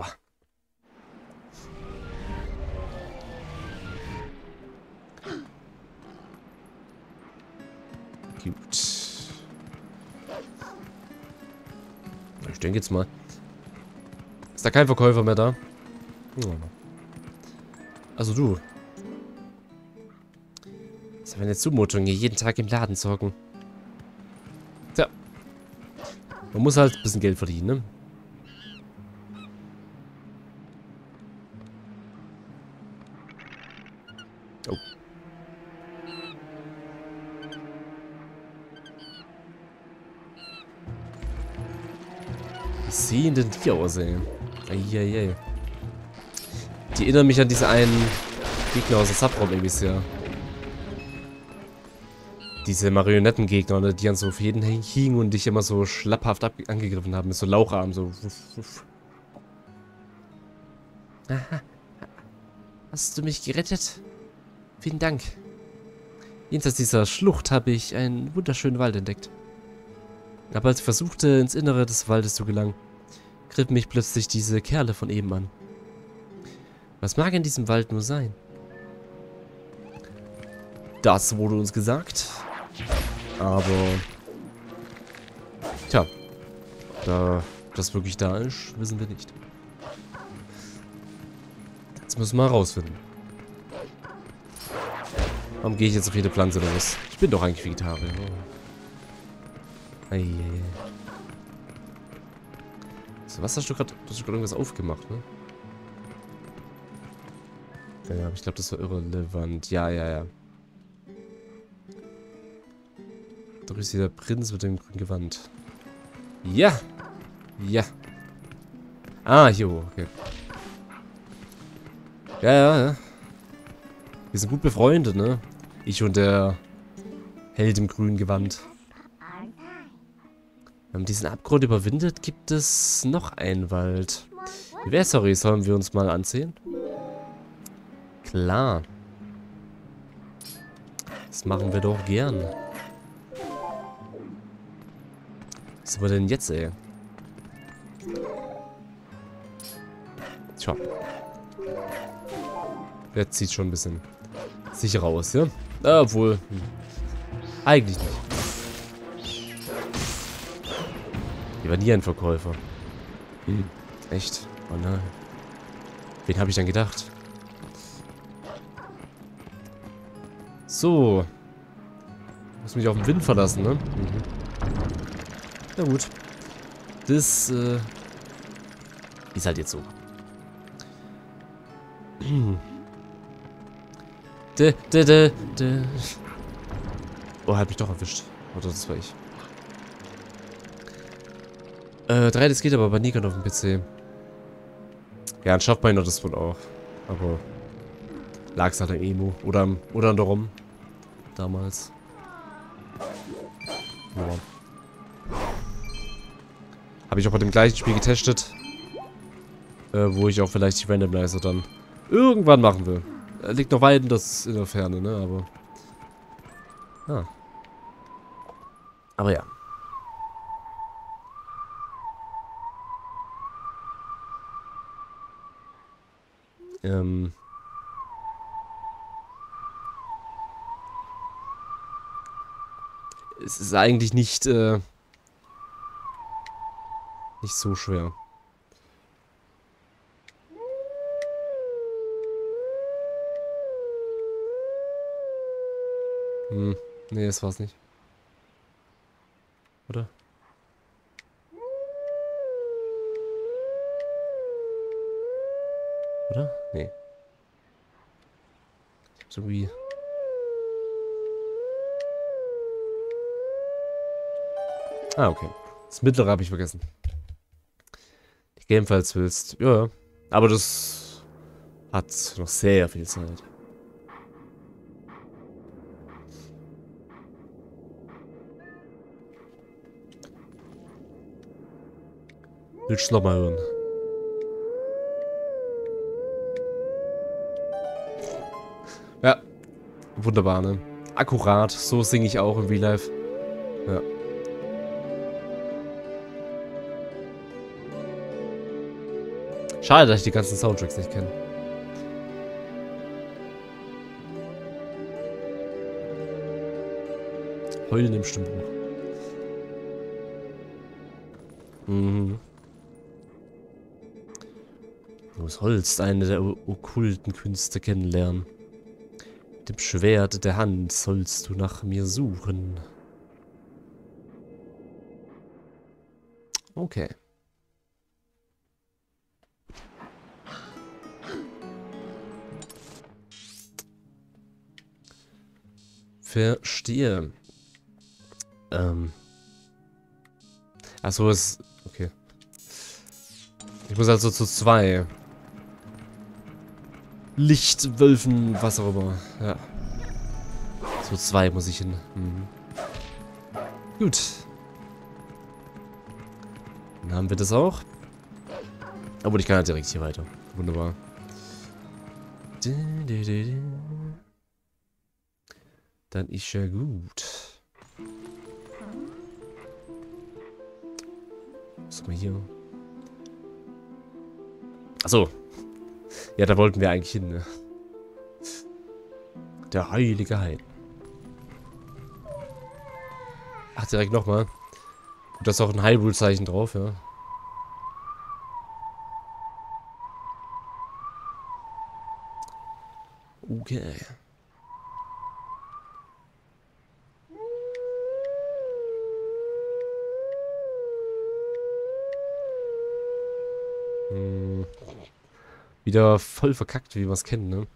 Gut. Ich denke jetzt mal. Ist da kein Verkäufer mehr da? Oh. Also du. Das ist aber eine Zumutung, hier jeden Tag im Laden zu hocken. Tja. Man muss halt ein bisschen Geld verdienen, ne? Oh. Wie sehen denn die aus, ey? Eieiei. Die erinnern mich an diese einen Gegner aus der Subraum irgendwie sehr. Diese Marionettengegner, ne, die an so Fäden hingen und dich immer so schlapphaft angegriffen haben, mit so Laucharmen, so. Aha. Hast du mich gerettet? Vielen Dank. Jenseits dieser Schlucht habe ich einen wunderschönen Wald entdeckt. Aber als ich versuchte, ins Innere des Waldes zu gelangen, griffen mich plötzlich diese Kerle von eben an. Was mag in diesem Wald nur sein? Das wurde uns gesagt. Aber... Tja. Da das wirklich da ist, wissen wir nicht. Jetzt müssen wir herausfinden. Warum gehe ich jetzt auf jede Pflanze los? Ich bin doch eigentlich Vegetarier. Oh. Eieiei. So, was hast du gerade? Du hast gerade irgendwas aufgemacht, ne? Ja, ich glaube, das war irrelevant. Ja, ja, ja. Da ist hier der Prinz mit dem grünen Gewand. Ja! Ja. Ah, hier, okay. Ja, ja, ja. Wir sind gut befreundet, ne? Ich und der Held im grünen Gewand. Wenn man diesen Abgrund überwindet, gibt es noch einen Wald. Wie wär's, sorry, sollen wir uns mal ansehen? Klar. Das machen wir doch gern. Was sind wir denn jetzt, ey? Tja. Jetzt sieht schon ein bisschen sicherer aus, ja? Obwohl. Eigentlich nicht. Ich war nie ein Verkäufer. Echt? Oh nein. Wen habe ich dann gedacht? So. Muss mich auf den Wind verlassen, ne? Na gut. Das, ist halt jetzt so. Oh, hat mich doch erwischt. Oder das war ich. 3, das geht aber bei Nikon auf dem PC. Ja, dann schafft man das wohl auch. Aber lag es an der Emo. Oder an der ROM. Damals. Ja. Habe ich auch bei dem gleichen Spiel getestet. Wo ich auch vielleicht die Randomizer dann irgendwann machen will. Liegt noch weit in der Ferne, ne? Aber. Ah. Aber ja. Es ist eigentlich nicht so schwer. Nee, das war's nicht. Oder? Oder? Nee. Ich hab's irgendwie. Ah, okay. Das mittlere habe ich vergessen. Die Gamefiles willst. Ja, ja. Aber das hat noch sehr viel Zeit. Willst du noch mal hören? Ja. Wunderbar, ne? Akkurat. So singe ich auch im Real Life. Ja. Schade, dass ich die ganzen Soundtracks nicht kenne. Heulen im Stimmbuch. Mhm. Du sollst eine der okkulten Künste kennenlernen. Mit dem Schwert der Hand sollst du nach mir suchen. Okay. Verstehe. Achso, ist. Okay. Ich muss also zu 2 Lichtwölfen, was auch immer. Ja. Zu 2 muss ich hin. Mhm. Gut. Dann haben wir das auch. Obwohl, ich kann halt direkt hier weiter. Wunderbar. Dann ist ja gut. Was haben wir hier? Achso. Ja, da wollten wir eigentlich hin, ne? Der heilige Heiden. Ach, direkt nochmal. Gut, da ist auch ein Hyrule-Zeichen drauf, ja. Okay. Wieder voll verkackt, wie man es kennt, ne?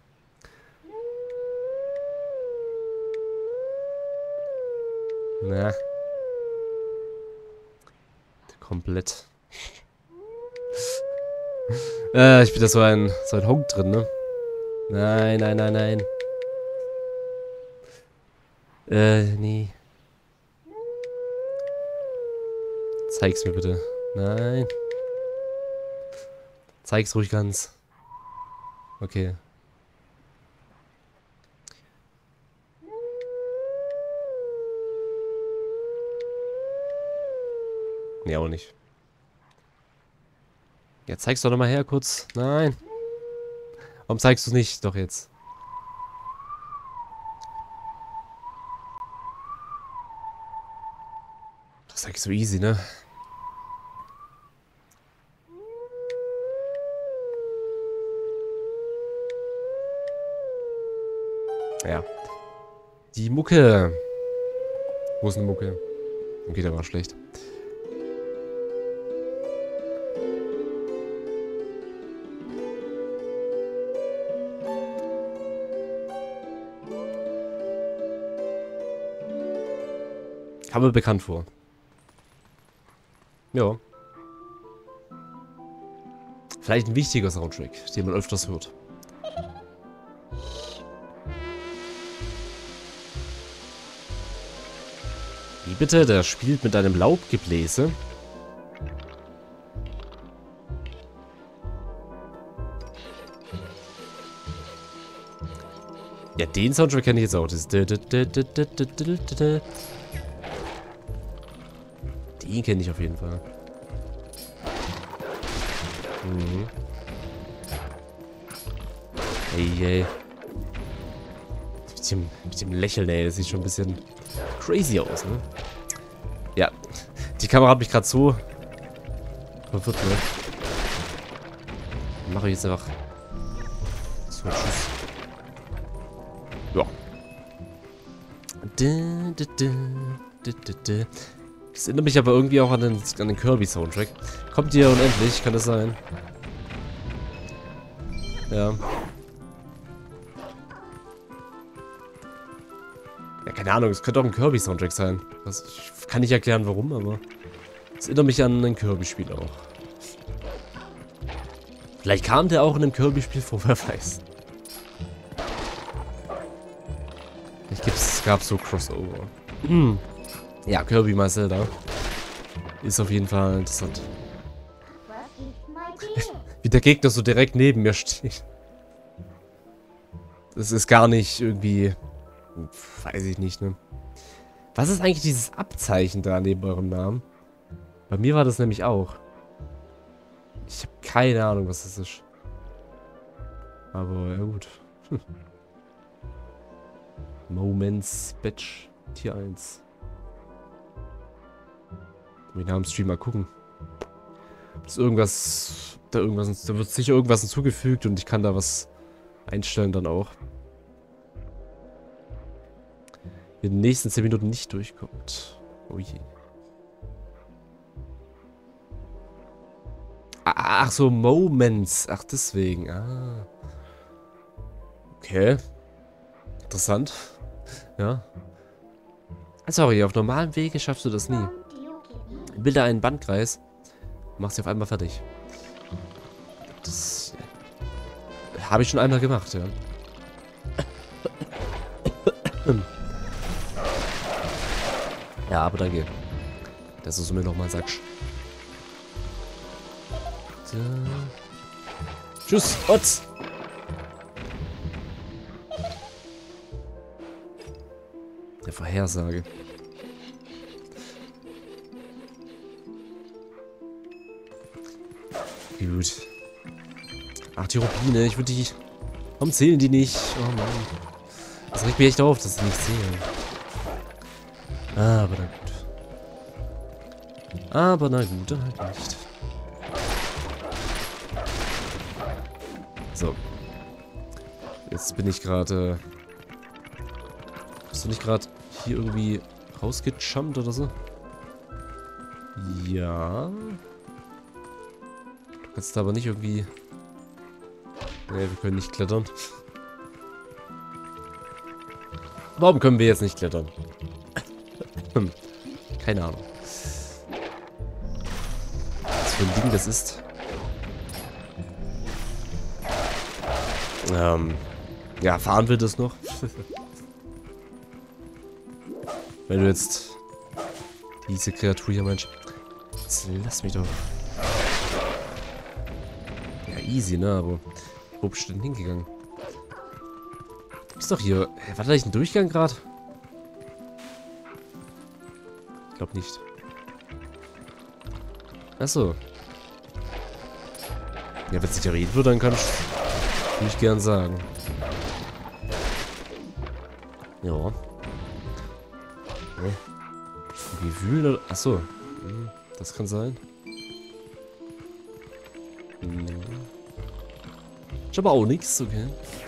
Na. Komplett. Ich bin da so ein Honk drin, ne? Nein, nein, nein, nein. Nee. Zeig's mir bitte. Nein. Zeig's ruhig ganz. Okay. Nee, auch nicht. Ja, zeig's doch nochmal her kurz. Nein. Warum zeigst du es nicht? Doch jetzt. Das ist eigentlich so easy, ne? Ja. Die Mucke. Wo ist eine Mucke? Okay, der war schlecht. Kam mir bekannt vor. Ja. Vielleicht ein wichtiger Soundtrack, den man öfters hört. Wie bitte? Der spielt mit einem Laubgebläse. Ja, den Soundtrack kenne ich jetzt auch. Das den kenne ich auf jeden Fall. Mhm. Hey. Mit dem Lächeln, ey. Das sieht schon ein bisschen crazy aus, ne? Ja. Die Kamera hat mich gerade so verwirrt, ne? Dann mache ich jetzt einfach so einen Schuss. Ja. Das erinnert mich aber irgendwie auch an den Kirby-Soundtrack. Kommt ihr unendlich? Kann das sein? Ja. Ja, keine Ahnung. Es könnte auch ein Kirby-Soundtrack sein. Ich kann nicht erklären, warum, aber es erinnert mich an ein Kirby-Spiel auch. Vielleicht kam der auch in einem Kirby-Spiel vor, wer weiß. Es gab so Crossover. Ja, Kirby mal Zelda. Ist auf jeden Fall interessant. Wie der Gegner so direkt neben mir steht. Das ist gar nicht irgendwie... Weiß ich nicht, ne? Was ist eigentlich dieses Abzeichen da neben eurem Namen? Bei mir war das nämlich auch. Ich habe keine Ahnung, was das ist. Aber ja gut. Moments Batch Tier 1. Wir haben Stream mal gucken. Ist irgendwas. Da wird sicher irgendwas hinzugefügt und ich kann da was einstellen dann auch. In den nächsten 10 Minuten nicht durchkommt. Oh je. Ach so, Moments. Ach, deswegen. Ah. Okay. Interessant. Ja. Sorry, auf normalem Wege schaffst du das nie. Bilde einen Bandkreis. Mach sie auf einmal fertig. Das habe ich schon einmal gemacht, ja. Ja, aber danke. Das ist mir nochmal sagst. So. Tschüss, Otz! Der Vorhersage. Gut. Ach, die Rubine, ich würde die... Warum zählen die nicht? Oh Mann. Das regt mich echt auf, dass sie nicht zählen. Aber na gut. Aber na gut, dann halt nicht. So. Jetzt bin ich gerade... Bist du nicht gerade hier irgendwie rausgejumpt oder so? Ja. Kannst du aber nicht irgendwie... Ne, wir können nicht klettern. Warum können wir jetzt nicht klettern? Keine Ahnung. Was für ein Ding das ist. Ja, fahren wir das noch? Wenn du jetzt diese Kreatur hier meinst. Jetzt lass mich doch. Ja, easy, ne? Aber wo bist du denn hingegangen? Du bist doch hier. War da nicht ein Durchgang gerade? Ich glaube nicht. Achso. Ja, wenn es nicht reden wird, dann kann ich nicht gern sagen. Ja. Gefühl oder... Achso. Das kann sein. Ich habe auch nichts, okay.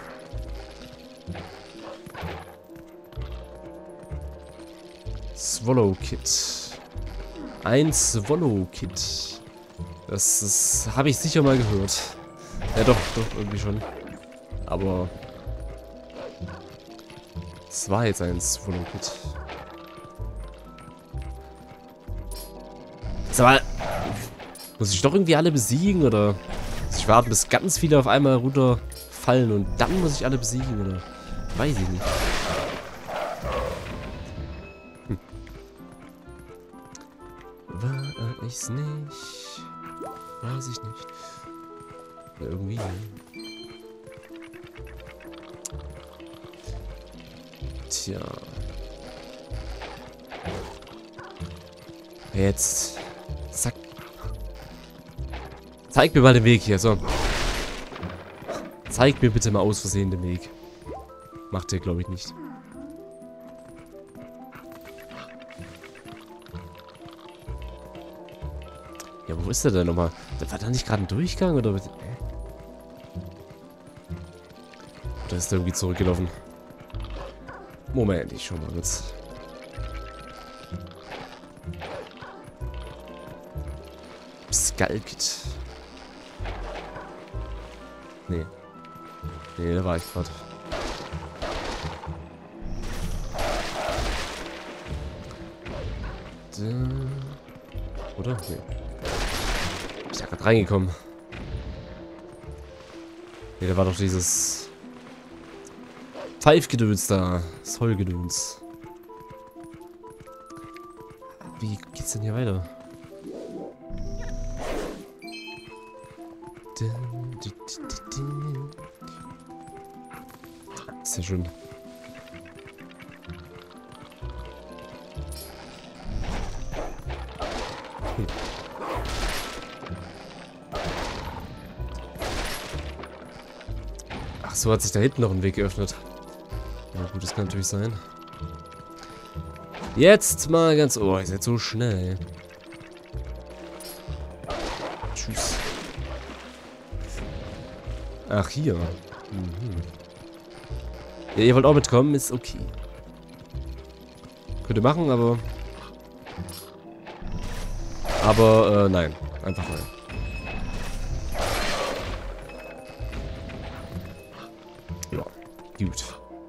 Swallow Kit. Ein Swallow Kit. Das habe ich sicher mal gehört. Ja, doch, irgendwie schon. Aber... Es war jetzt ein Swallow Kit. Sag mal, muss ich doch irgendwie alle besiegen, oder muss ich warten, bis ganz viele auf einmal runterfallen und dann muss ich alle besiegen, oder? Weiß ich nicht. War ich's nicht? Weiß ich nicht. Ja, irgendwie. Tja. Jetzt. Zack. Zeig mir mal den Weg hier, so. Zeig mir bitte mal aus Versehen den Weg. Macht ihr, glaube ich, nicht. Ja, wo ist der denn nochmal? War da nicht gerade ein Durchgang, oder? Oder ist der irgendwie zurückgelaufen? Moment, ich schau mal kurz. Skalkit. Nee. Nee, da war ich gerade. Oder? Nee. Ist ja gerade reingekommen. Nee, da war doch dieses Pfeifgedöns da. Das Heulgedöns. Wie geht's denn hier weiter? Sehr schön. Ach so, hat sich da hinten noch ein Weg geöffnet. Ja gut, das kann natürlich sein. Jetzt mal ganz... Oh, ihr seid so schnell. Tschüss. Ach, hier. Mhm. Ja, ihr wollt auch mitkommen, ist okay. Könnt ihr machen, aber... nein. Einfach nein. Ja, gut.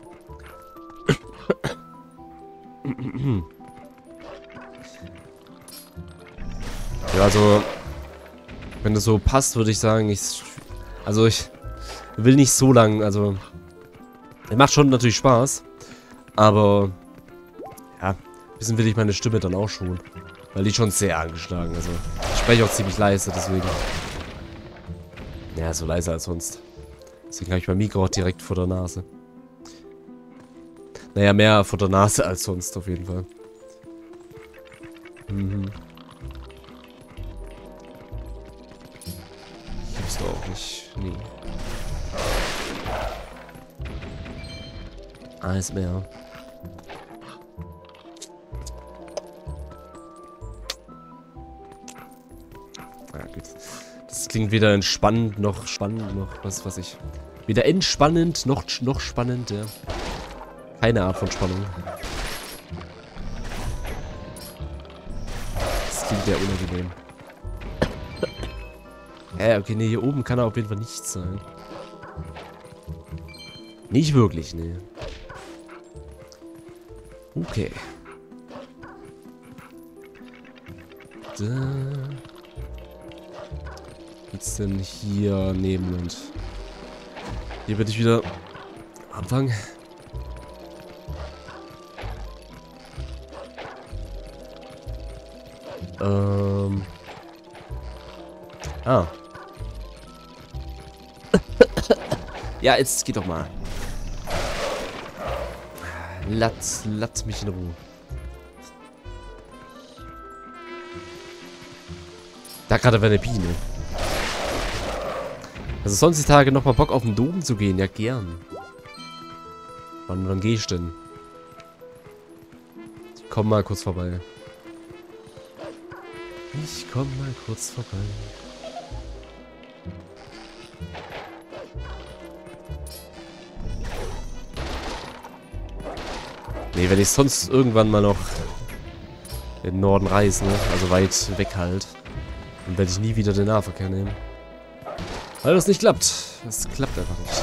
Ja, also... Wenn das so passt, würde ich sagen, ich will nicht so lang, also... Macht schon natürlich Spaß, aber... Ja, ein bisschen will ich meine Stimme dann auch schon. Weil die schon sehr angeschlagen, also... Ich spreche auch ziemlich leise, deswegen... Ja, so leiser als sonst. Deswegen habe ich mein Mikro auch direkt vor der Nase. Naja, mehr vor der Nase als sonst, auf jeden Fall. Mhm. Gibt's doch auch nicht. Nee. Alles mehr. Ja, gut. Das klingt weder entspannend noch spannend noch was weiß ich. Weder entspannend noch spannend, ja. Keine Art von Spannung. Das klingt ja unangenehm. Okay, nee, hier oben kann er auf jeden Fall nicht sein. Nicht wirklich, nee. Okay. Da. Geht's denn hier neben und hier würde ich wieder anfangen. Ah. Ja, jetzt geht doch mal. Lass mich in Ruhe. Da gerade war eine Biene. Also sonst die Tage nochmal Bock auf den Dom zu gehen. Ja, gern. Wann gehe ich denn? Ich komm mal kurz vorbei. Ich komm mal kurz vorbei. Nee, wenn ich sonst irgendwann mal noch in den Norden reise, ne? Also weit weg halt. Dann werde ich nie wieder den Nahverkehr nehmen. Weil das nicht klappt. Das klappt einfach nicht.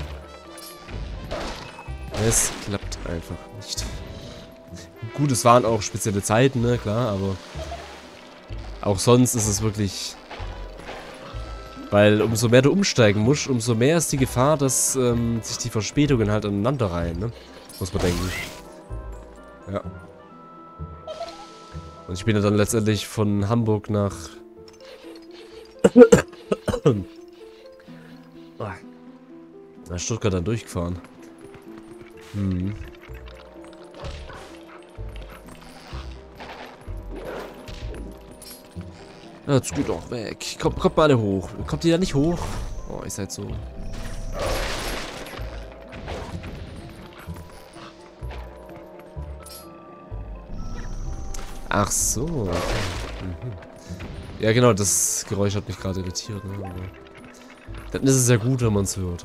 Es klappt einfach nicht. Gut, es waren auch spezielle Zeiten, ne? Klar, aber auch sonst ist es wirklich... Weil umso mehr du umsteigen musst, umso mehr ist die Gefahr, dass sich die Verspätungen halt aneinander reihen, ne? Muss man denken. Ja. Und ich bin ja dann letztendlich von Hamburg nach... nach Stuttgart dann durchgefahren. Hm. Ja, jetzt geht doch weg. Kommt mal alle hoch. Kommt ihr da nicht hoch? Oh, ihr seid so... Ach so. Okay. Mhm. Ja, genau, das Geräusch hat mich gerade irritiert. Ne? Aber dann ist es ja gut, wenn man es hört. Ja.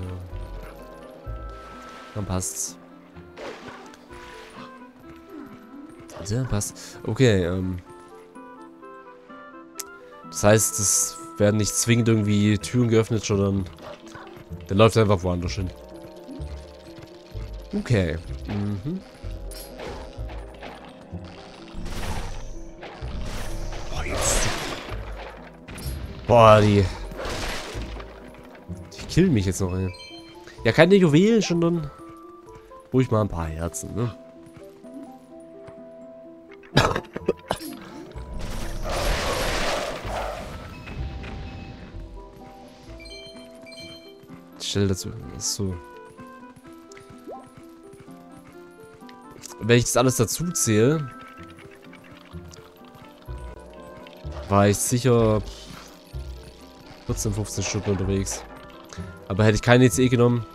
Dann passt's. Ja, passt. Okay, das heißt, es werden nicht zwingend irgendwie Türen geöffnet, sondern der läuft einfach woanders hin. Okay. Mhm. Boah, die killen mich jetzt noch, ey. Ja, keine Juwelen, sondern ruhig mal ein paar Herzen, ne? Stell dazu. So. Wenn ich das alles dazu zähle, war ich sicher 14, 15 Stunden unterwegs. Aber hätte ich keine ECE genommen.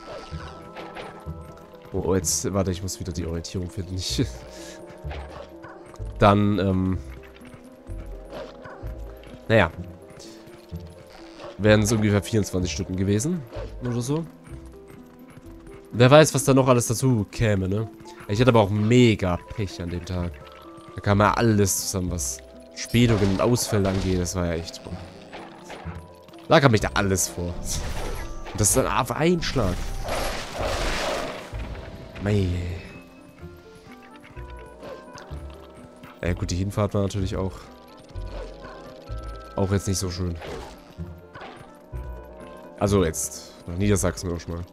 Oh, jetzt, warte, ich muss wieder die Orientierung finden. Dann, naja. Wären es ungefähr 24 Stunden gewesen. Oder so. Wer weiß, was da noch alles dazu käme, ne? Ich hatte aber auch mega Pech an dem Tag. Da kam ja alles zusammen, was Spätungen und Ausfälle angeht. Das war ja echt... Boah. Da kam mich da alles vor. Und das ist dann auf einen Schlag. Mei. Ja gut, die Hinfahrt war natürlich auch jetzt nicht so schön. Also jetzt nach Niedersachsen auch schon mal.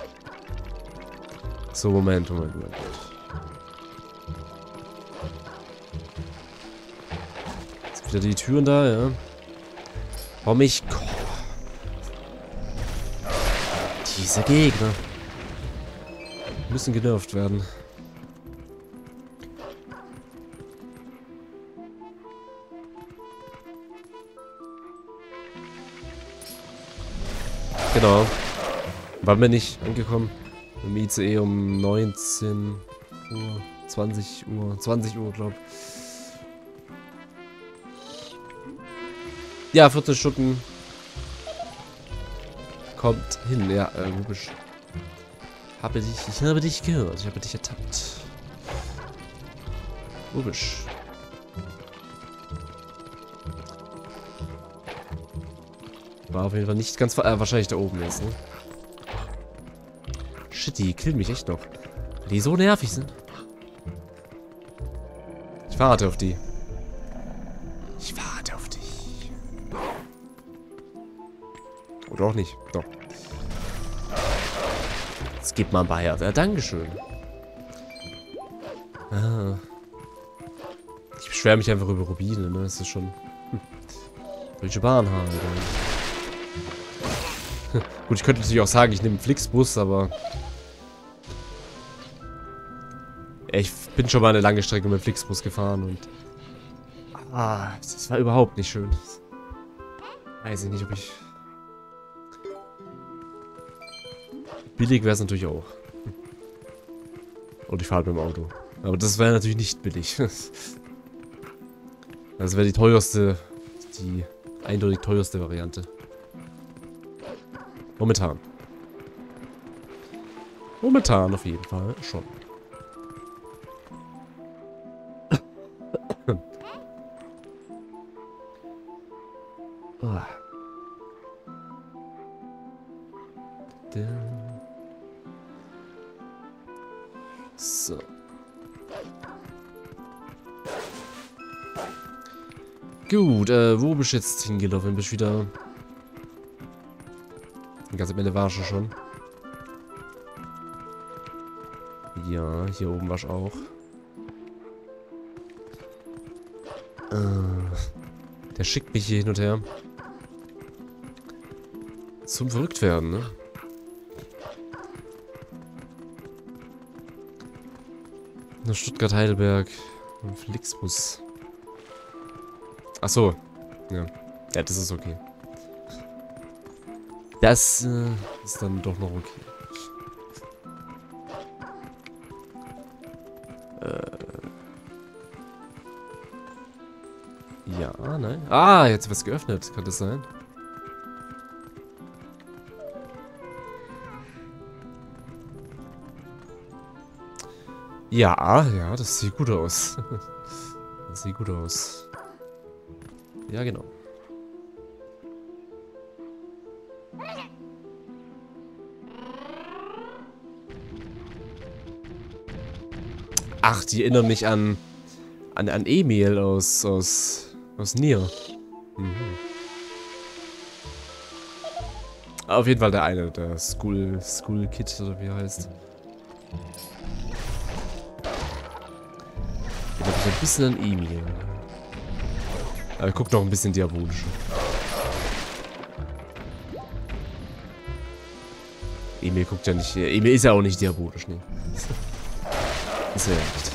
So, Moment. Jetzt wieder die Türen da, ja. Warum ich... Diese Gegner müssen genervt werden. Genau. Wann bin ich angekommen? Im ICE um 19 Uhr, 20 Uhr, glaube ich. Ja, 14 Stunden. Kommt hin, ja, logisch. Ich habe dich gehört, ich habe dich ertappt. Logisch. War auf jeden Fall nicht ganz... wahrscheinlich da oben jetzt, ne? Shit, die killen mich echt noch. Weil die so nervig sind. Ich warte auf die. Ich warte auf dich. Oder auch nicht. Doch. Jetzt gib mal ein Bayer. Ja, Dankeschön. Ah. Ich beschwere mich einfach über Rubine, ne? Das ist schon... Welche Bahn haben wir denn? Gut, ich könnte natürlich auch sagen, ich nehme einen Flixbus, aber... Ich bin schon mal eine lange Strecke mit dem Flixbus gefahren und... das war überhaupt nicht schön. Weiß ich nicht, ob ich... Billig wäre es natürlich auch. Und ich fahre halt mit dem Auto. Aber das wäre natürlich nicht billig. Das wäre die teuerste... Die eindeutig teuerste Variante. Momentan. Momentan auf jeden Fall schon. So. Gut, wo bist du jetzt hingelaufen? Bist du wieder... Ganz am Ende war ich schon. Ja, hier oben war ich auch. Der schickt mich hier hin und her. Zum Verrücktwerden, ne? Nach Stuttgart-Heidelberg. Ein Flixbus. Ach so. Ja. Ja, das ist okay. Das ist dann doch noch okay. Ja, nein. Ah, jetzt wird's geöffnet. Kann das sein? Ja, ja, das sieht gut aus. Das sieht gut aus. Ja, genau. Ach, die erinnern mich an Emil aus Nier. Mhm. Auf jeden Fall der eine, der School Kid oder wie er heißt. Erinnert mich ein bisschen an Emil. Aber guckt noch ein bisschen diabolisch. Emil guckt ja nicht. Emil ist ja auch nicht diabolisch, ne? Ist er ja nicht.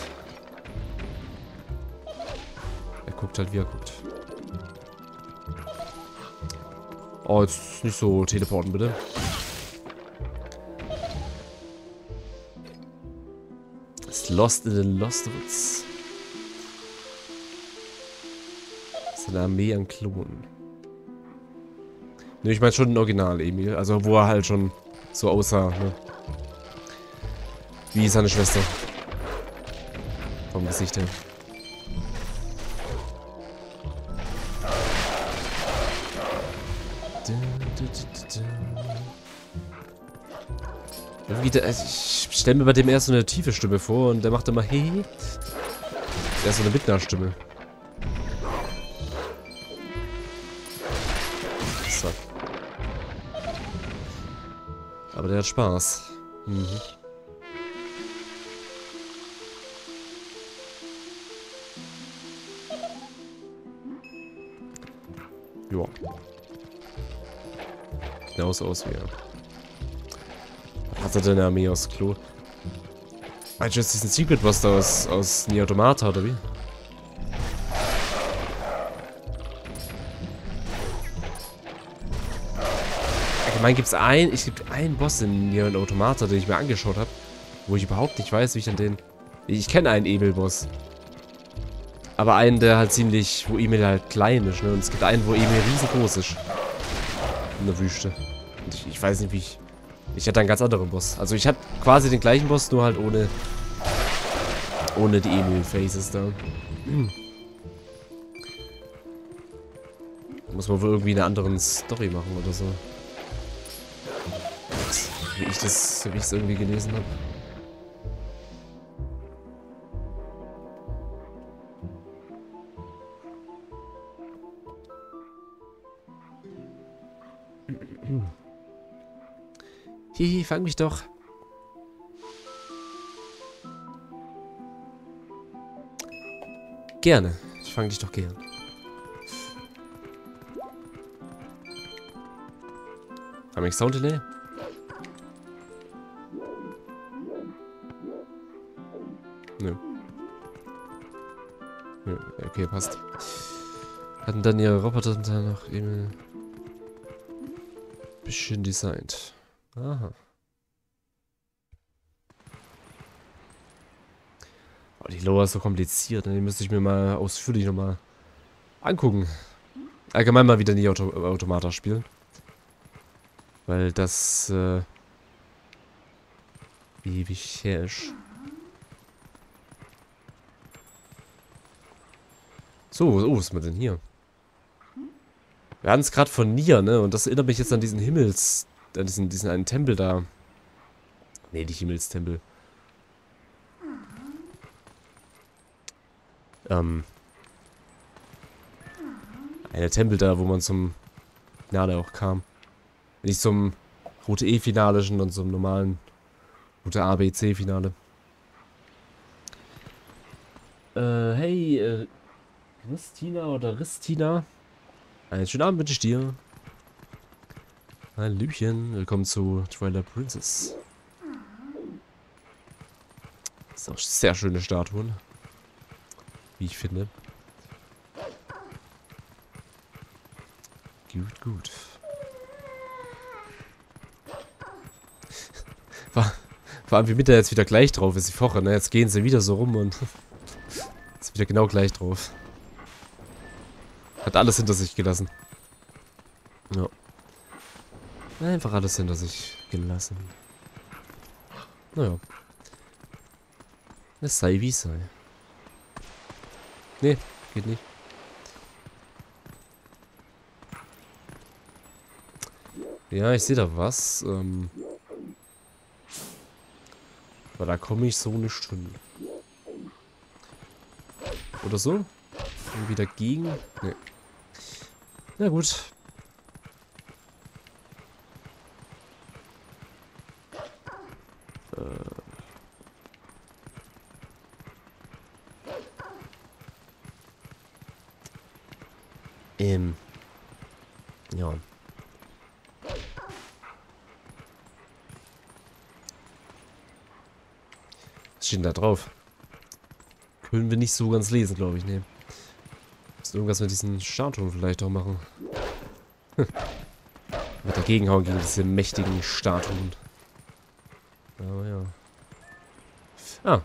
Er guckt halt, wie er guckt. Oh, jetzt nicht so teleporten, bitte. Ist Lost in the Lost Woods. Ist eine Armee an Klonen. Ne, ich meine schon den Original Emil. Also, wo er halt schon so aussah, ne? Wie seine Schwester. Vom Gesicht her. Irgendwie, ich stelle mir bei dem erst so eine tiefe Stimme vor und der macht immer hey. Der ist so eine Midnight-Stimme. So. Aber der hat Spaß. Mhm. Joa. Genauso aus wie er. Was hat er denn eine Armee aus Klo? Meinst du jetzt diesen Secret Boss da aus Nier Automata, oder wie? Allgemein gibt es einen Boss in Nier Automata, den ich mir angeschaut habe, wo ich überhaupt nicht weiß, wie ich an den... Ich kenne einen Emil-Boss. Aber einen, der halt ziemlich... wo Emil halt klein ist, ne? Und es gibt einen, wo Emil riesengroß ist. In der Wüste. Und ich weiß nicht, wie ich... Ich hatte einen ganz anderen Boss. Also ich hatte quasi den gleichen Boss, nur halt ohne die Emil-Faces da. Muss man wohl irgendwie eine andere Story machen oder so. Wie ich es irgendwie gelesen habe. Hihi, fang mich doch. Gerne. Ich fang dich doch gern. Haben wir Sound Delay? Nö. Nö. Okay, passt. Hatten dann ihre Roboter noch eben bisschen designt. Aha. Oh, die Lore ist so kompliziert, ne? Die müsste ich mir mal ausführlich nochmal angucken. Allgemein mal wieder nie Automata spielen. Weil das ewig her ist. So, oh, was ist man denn hier? Wir hatten es gerade von Nier, ne? Und das erinnert mich jetzt an diesen an diesen einen Tempel da. Ne, die Himmelstempel. Eine Tempel da, wo man zum Finale auch kam. Nicht zum Route E-Finale, sondern zum normalen Route A, B, C-Finale. Hey, Christina oder Ristina? Einen schönen Abend wünsche ich dir. Hallöchen, willkommen zu Twilight Princess. Das ist auch sehr schöne Statuen. Wie ich finde. Gut, gut. Vor allem, wie mit der jetzt wieder gleich drauf ist, die Woche, ne? Jetzt gehen sie wieder so rum und ist wieder genau gleich drauf. Hat alles hinter sich gelassen. Ja. Einfach alles hinter sich gelassen. Naja. Es sei wie es sei. Nee, geht nicht. Ja, ich sehe da was. Aber da komme ich so nicht hin. Oder so? Irgendwie dagegen? Nee. Na gut. Ja. Was steht denn da drauf? Können wir nicht so ganz lesen, glaube ich, ne. Müssen irgendwas mit diesen Statuen vielleicht auch machen. Mit dagegen hauen gegen diese mächtigen Statuen. Aber ja. Ah.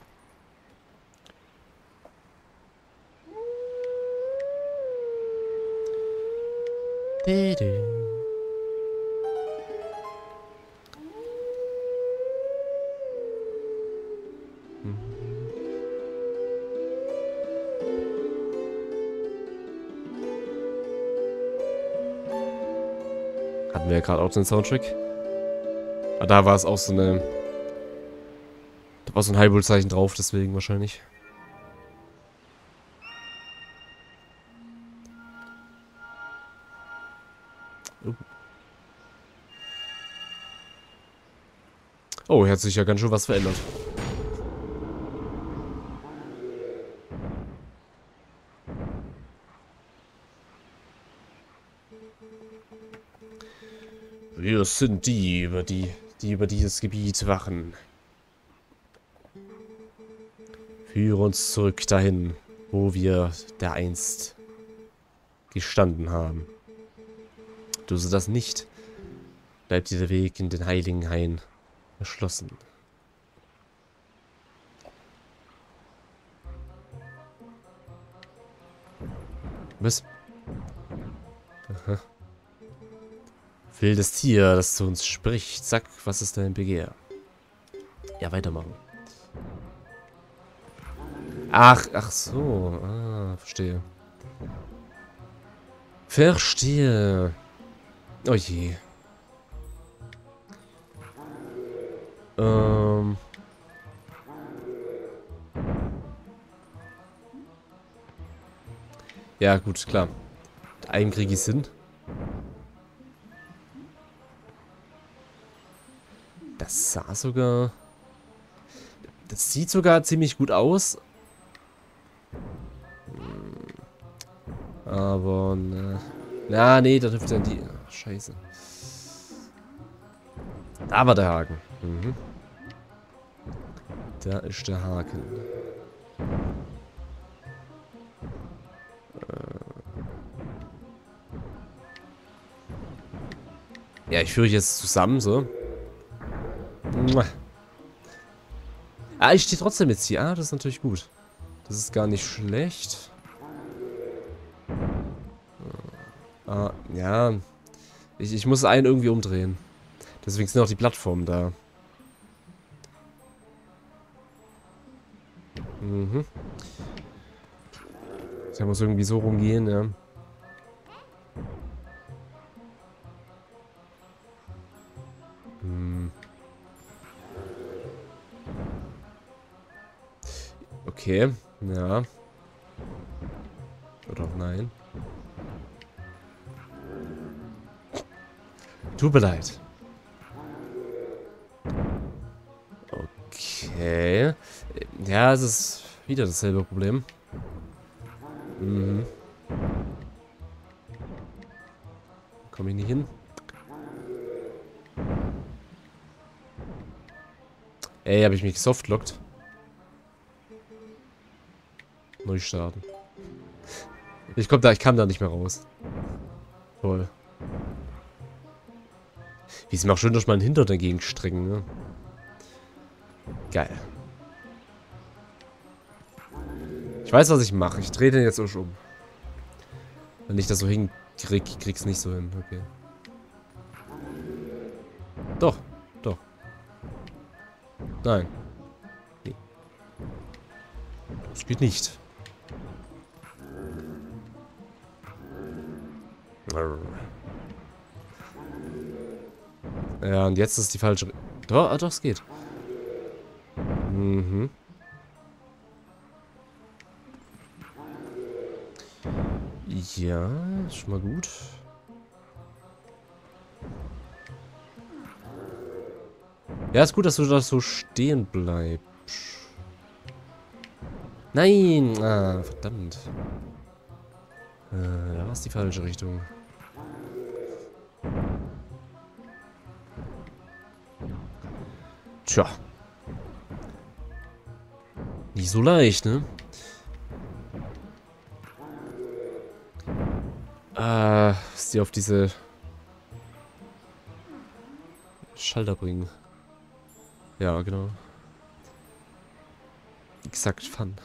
Hatten wir ja gerade auch den Soundtrack. Aber da war es auch so eine... Da war so ein Hyrule-Zeichen drauf, deswegen wahrscheinlich. Oh, hier hat sich ja ganz schön was verändert. Wir sind die über dieses Gebiet wachen. Führe uns zurück dahin, wo wir dereinst gestanden haben. Tust du das nicht, bleibt dir der Weg in den heiligen Hain erschlossen. Was? Aha. Wildes Tier, das zu uns spricht. Sag, was ist dein Begehr? Ja, weitermachen. Ach so. Ah, verstehe. Verstehe. Oh je. Ja, gut, klar. Mit einem kriege ich es hin. Das sah sogar... Das sieht sogar ziemlich gut aus. Aber, ne. Ja, nee, da trifft er in die... Ach, scheiße. Da war der Haken. Mhm. Da ist der Haken. Ja, ich führe jetzt zusammen, so. Ah, ich stehe trotzdem jetzt hier. Ah, das ist natürlich gut. Das ist gar nicht schlecht. Ah, ja. Ich muss einen irgendwie umdrehen. Deswegen sind auch die Plattformen da. Mhm. Der muss irgendwie so rumgehen, ja. Okay, ja. Oder auch nein. Tut mir leid. Okay. Ja, es ist wieder dasselbe Problem. Mhm. Komme ich nicht hin? Ey, habe ich mich gesoftlockt? Neu starten. Ich kam da nicht mehr raus. Toll. Wie ist mir auch schön durch meinen Hintern dagegen strecken, ne? Geil. Ich weiß, was ich mache. Ich drehe den jetzt auch schon um. Wenn ich das so hinkrieg, krieg's nicht so hin. Okay. Doch, doch. Nein. Nee. Das geht nicht. Ja, und jetzt ist die falsche... Doch, ah, doch, es geht. Mhm. Ja, ist schon mal gut. Ja, ist gut, dass du da so stehen bleibst. Nein! Ah, verdammt. Da war es die falsche Richtung. Tja. Nicht so leicht, ne? Sie auf diese Schalter bringen. Ja, genau. Exakt Fun.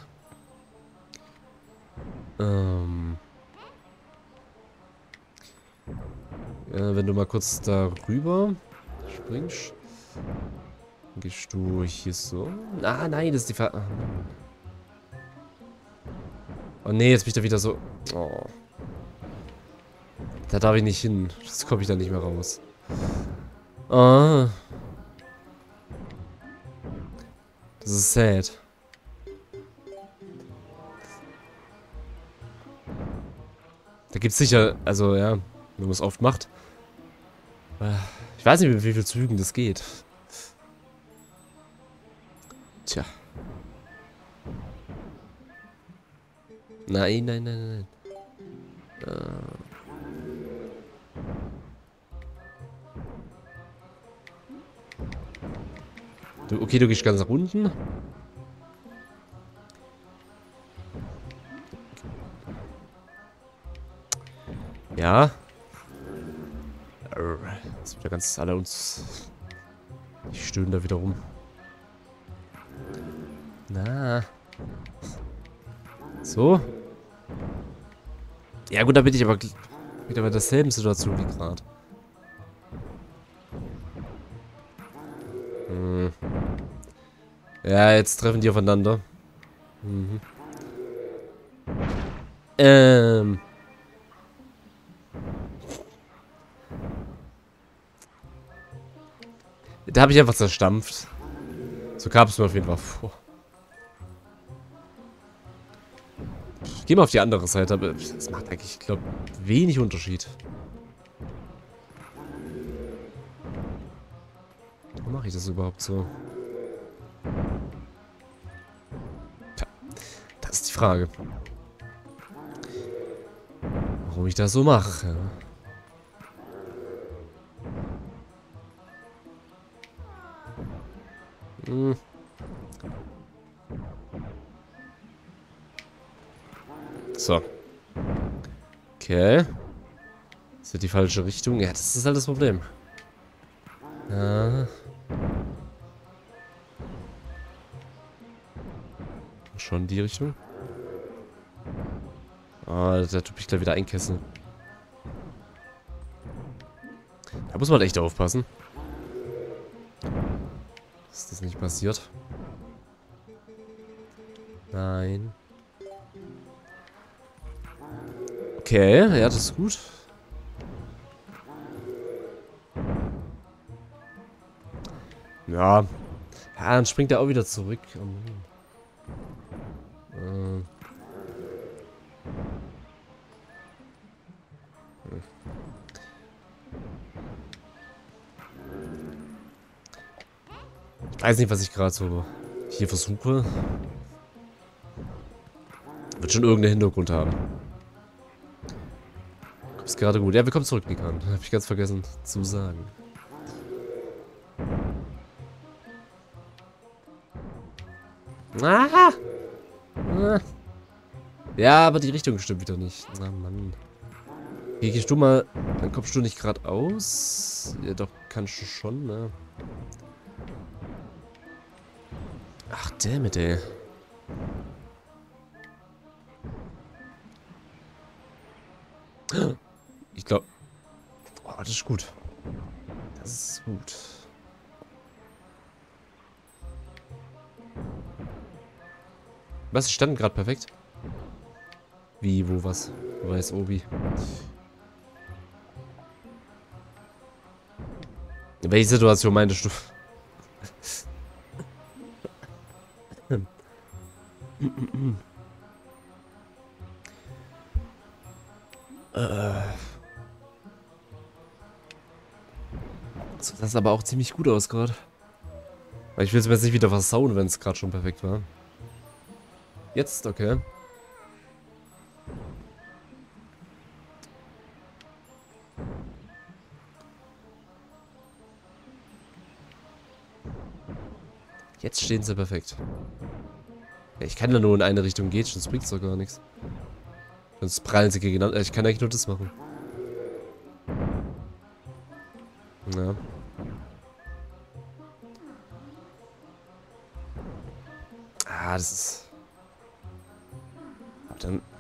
Wenn du mal kurz darüber springst, dann gehst du hier so. Ah, nein, das ist die Oh nee, jetzt bin ich da wieder so. Oh. Da darf ich nicht hin. Das komme ich da nicht mehr raus. Ah. Das ist sad. Da gibt's sicher, also ja, wenn man es oft macht. Ich weiß nicht, mit wie viel Zügen das geht. Tja. Nein, nein, nein, nein. Okay, du gehst ganz nach unten. Ja. Jetzt wieder ganz alle uns. Ich stöhne da wieder rum. Na. So. Ja gut, da bin ich aber wieder bei derselben Situation wie gerade. Ja, jetzt treffen die aufeinander. Mhm. Da habe ich einfach zerstampft. So kam es mir auf jeden Fall vor. Geh mal auf die andere Seite, aber das macht eigentlich, ich glaube, wenig Unterschied. Warum mache ich das überhaupt so? Tja, das ist die Frage. Warum ich das so mache. Hm. So. Okay. Ist das die falsche Richtung? Ja, das ist halt das Problem. Ja. Schon die Richtung. Ah, da tut mich gleich wieder einkesseln. Da muss man echt aufpassen. Dass das nicht passiert. Nein. Okay, ja, das ist gut. Ja. Ja, dann springt er auch wieder zurück. Oh Mann. Ich weiß nicht, was ich gerade so hier versuche. Wird schon irgendeinen Hintergrund haben. Ist gerade gut. Ja, wir kommen zurück, Nikan. Habe ich ganz vergessen zu sagen. Ah! Ah. Ja, aber die Richtung stimmt wieder nicht. Na Mann. Gehst du mal. Dann kommst du nicht geradeaus. Ja, doch, kannst du schon, ne? Ach, dammit, ey. Ich glaube. Oh, das ist gut. Das ist gut. Was? Die standen gerade perfekt? Wie, wo, was? Wo ist Obi? In welche Situation meintest du? So, das sah aber auch ziemlich gut aus gerade. Weil ich will es mir jetzt nicht wieder versauen, wenn es gerade schon perfekt war. Jetzt, okay. Jetzt stehen sie perfekt. Ja, ich kann ja nur in eine Richtung gehen, sonst bringt es doch gar nichts. Sonst prallen sie gegeneinander. Ich kann eigentlich nur das machen. Ja. Ah, das ist... Aber dann...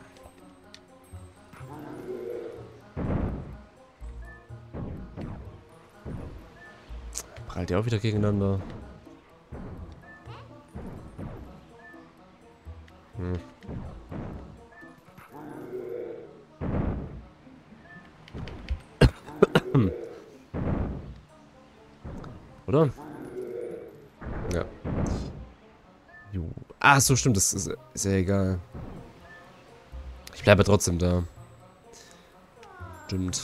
Prallt ihr auch wieder gegeneinander. Hm. Oder? Ja. Jo. Ah, so stimmt, das ist ja egal. Ich bleibe trotzdem da. Stimmt.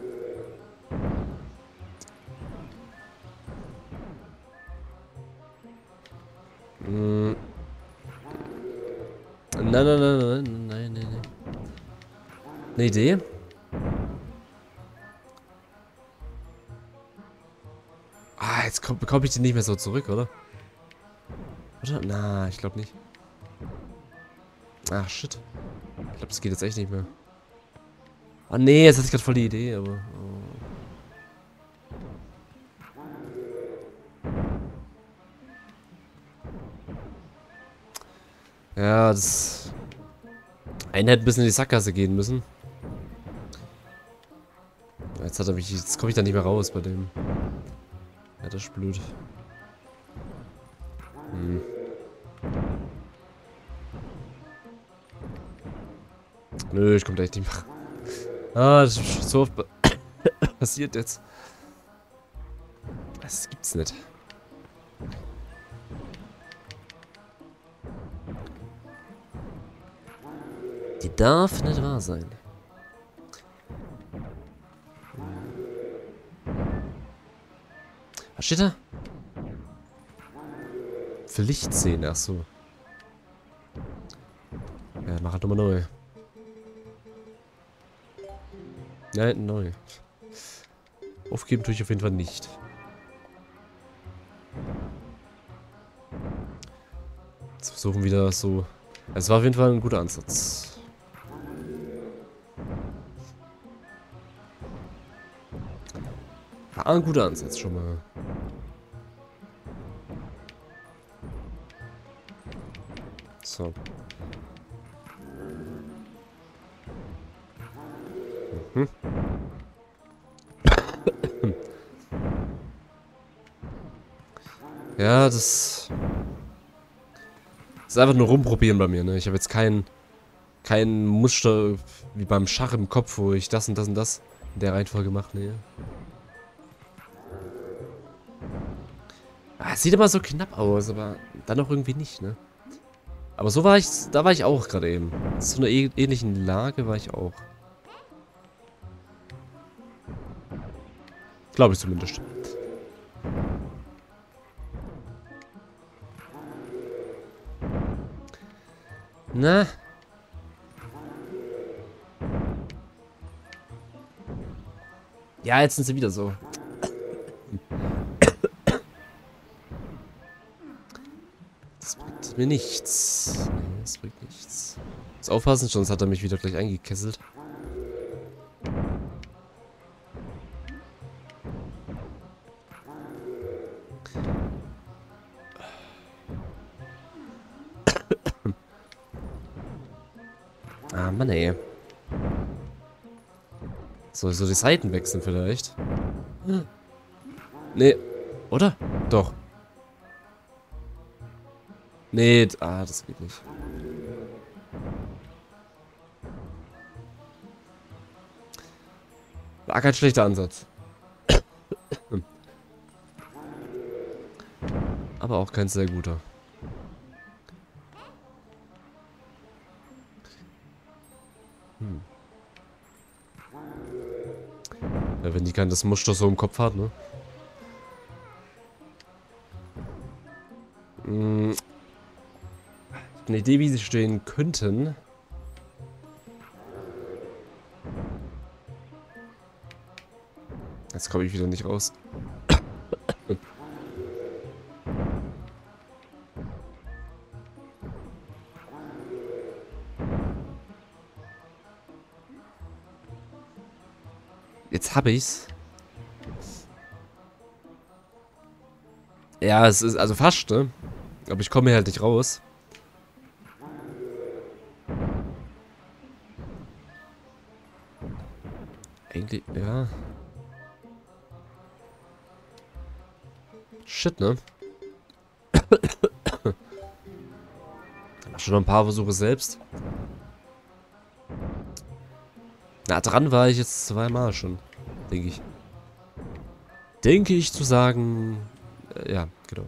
Hm. Nein. Eine Idee? Ah, jetzt bekomme ich den nicht mehr so zurück, oder? Oder? Na, ich glaube nicht. Ach, shit. Ich glaube, das geht jetzt echt nicht mehr. Oh nee, jetzt hatte ich gerade voll die Idee, aber... Oh. Ja, das... Einer hätte ein bisschen in die Sackgasse gehen müssen. Jetzt hat er mich... Jetzt komme ich da nicht mehr raus bei dem. Ja, das ist blöd. Hm. Nö, ich komme da echt nicht mehr. Ah, das ist so oft passiert jetzt. Das gibt's nicht. Die darf nicht wahr sein. Was steht da? Pflichtszene, ach so. Ja, mach halt nochmal neu. Nein, neu. Aufgeben tue ich auf jeden Fall nicht. Jetzt versuchen wieder so. Es war auf jeden Fall ein guter Ansatz. War ein guter Ansatz schon mal. So. Mhm. Ja, das ist einfach nur rumprobieren bei mir, ne? Ich habe jetzt kein Muster wie beim Schach im Kopf, wo ich das und das und das in der Reihenfolge mache, ne? Ah, es sieht immer so knapp aus, aber dann auch irgendwie nicht, ne? Aber so war ich, da war ich auch gerade eben. So einer ähnlichen Lage war ich auch. Glaube ich zumindest. Na? Ja, jetzt sind sie wieder so. Das bringt mir nichts. Nee, das bringt nichts. Muss aufpassen, sonst hat er mich wieder gleich eingekesselt. Ah, Mann, ey. So die Seiten wechseln vielleicht. Nee. Oder? Doch. Nee, das geht nicht. War kein schlechter Ansatz. Aber auch kein sehr guter. Ja, wenn die kein das Muster so im Kopf hat, ne? Eine Idee, wie sie stehen könnten. Jetzt komme ich wieder nicht raus. Jetzt habe ich's. Ja, es ist also fast, ne? Aber ich komme hier halt nicht raus. Eigentlich, ja. Shit, ne? Mach schon noch ein paar Versuche selbst. Na, dran war ich jetzt zweimal schon. Denke ich. Denke ich zu sagen. Ja, genau.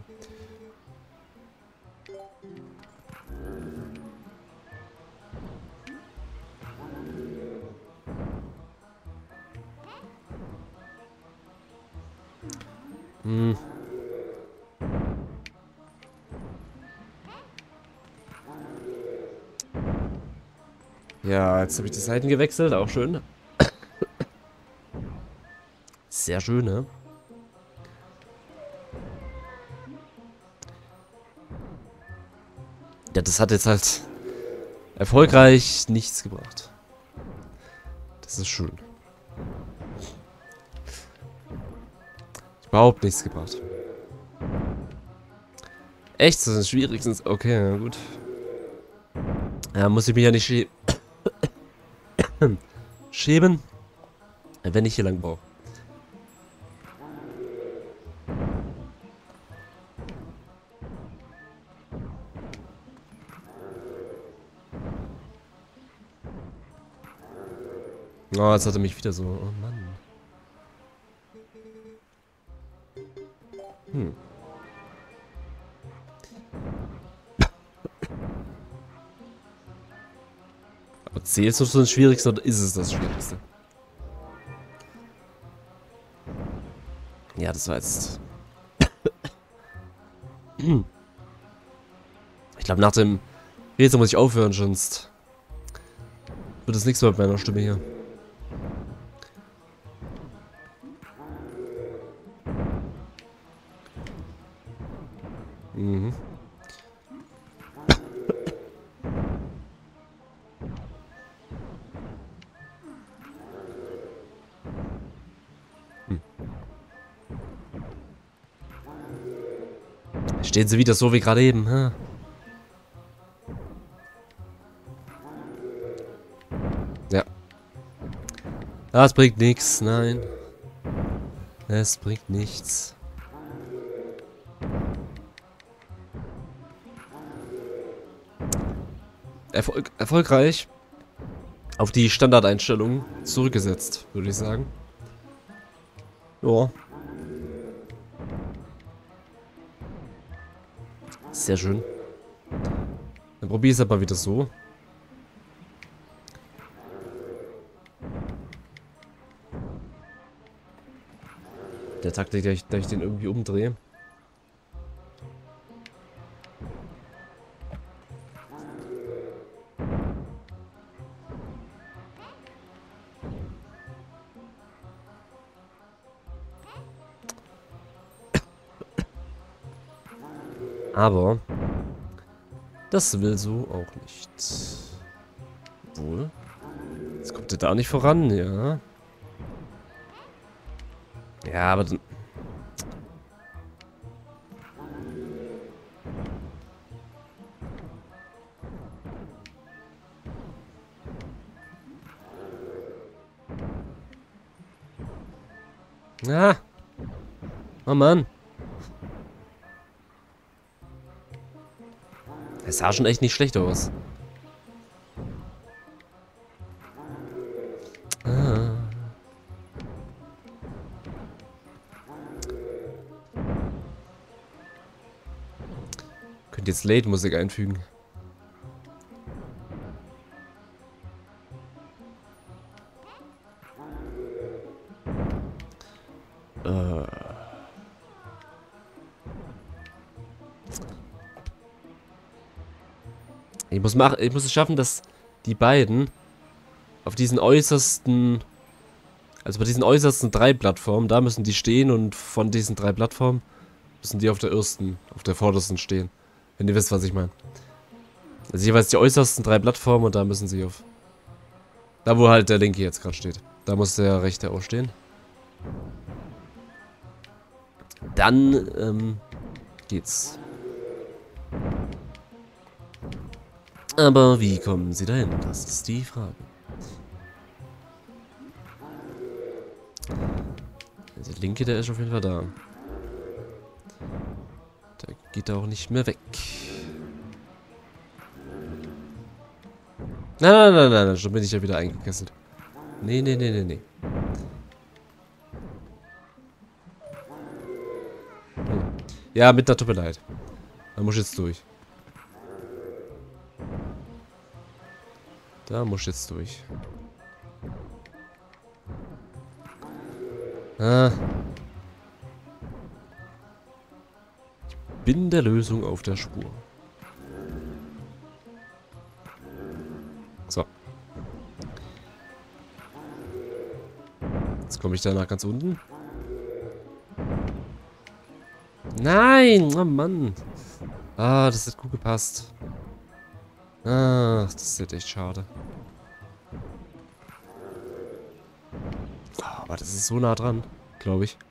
Hm. Ja, jetzt habe ich die Seiten gewechselt, auch schön. Sehr schön, ne? Ja, das hat jetzt halt erfolgreich nichts gebracht. Das ist schön. Überhaupt nichts gebracht. Echt? Das ist schwierig. Okay, na gut. Ja, muss ich mich ja nicht schämen, wenn ich hier lang brauche. Oh, jetzt hat er mich wieder so. Oh Mann. Hm. Zählst du das Schwierigste oder ist es das Schwierigste? Ja, das war jetzt... Ich glaube, nach dem Rätsel muss ich aufhören, sonst wird es nichts mehr mit meiner Stimme hier. Mhm. Stehen sie wieder so wie gerade eben, hä? Ja. Das bringt nichts, nein. Es bringt nichts. Erfolgreich auf die Standardeinstellungen zurückgesetzt, würde ich sagen. Ja. Sehr schön. Dann probiere ich es aber wieder so. Der Taktik, der ich den irgendwie umdrehe. Aber das will so auch nicht. Obwohl. Jetzt kommt er da nicht voran, ja. Ja, aber dann... Ah! Oh Mann! Es sah schon echt nicht schlecht aus. Ah. Könnt jetzt Late-Musik einfügen. Ich muss es schaffen, dass die beiden auf diesen äußersten, also bei diesen äußersten 3 Plattformen, da müssen die stehen und von diesen 3 Plattformen müssen die auf der vordersten stehen. Wenn ihr wisst, was ich meine. Also jeweils die äußersten 3 Plattformen und da müssen sie auf. Da wo halt der linke jetzt gerade steht. Da muss der rechte auch stehen. Dann geht's. Aber wie kommen sie dahin? Das ist die Frage. Der linke, der ist auf jeden Fall da. Der geht auch nicht mehr weg. Nein, schon bin ich ja wieder eingekesselt. Nee. Ja, mit der tut mir leid. Da muss ich jetzt durch. Da muss ich jetzt durch. Ah. Ich bin der Lösung auf der Spur. So. Jetzt komme ich danach ganz unten. Nein! Oh Mann! Ah, das hat gut gepasst. Ah, das ist jetzt echt schade. Aber das ist so nah dran, glaube ich.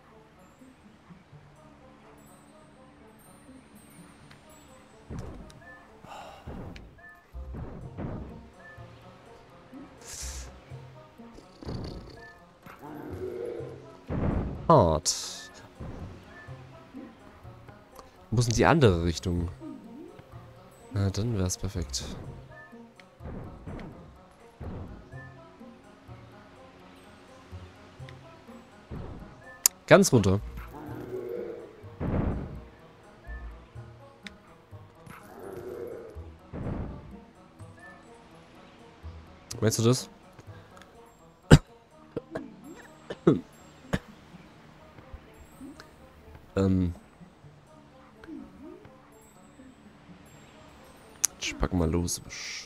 Hart. Muss in die andere Richtung. Na, dann wäre es perfekt. Ganz runter. Meinst du das? Ich pack mal los.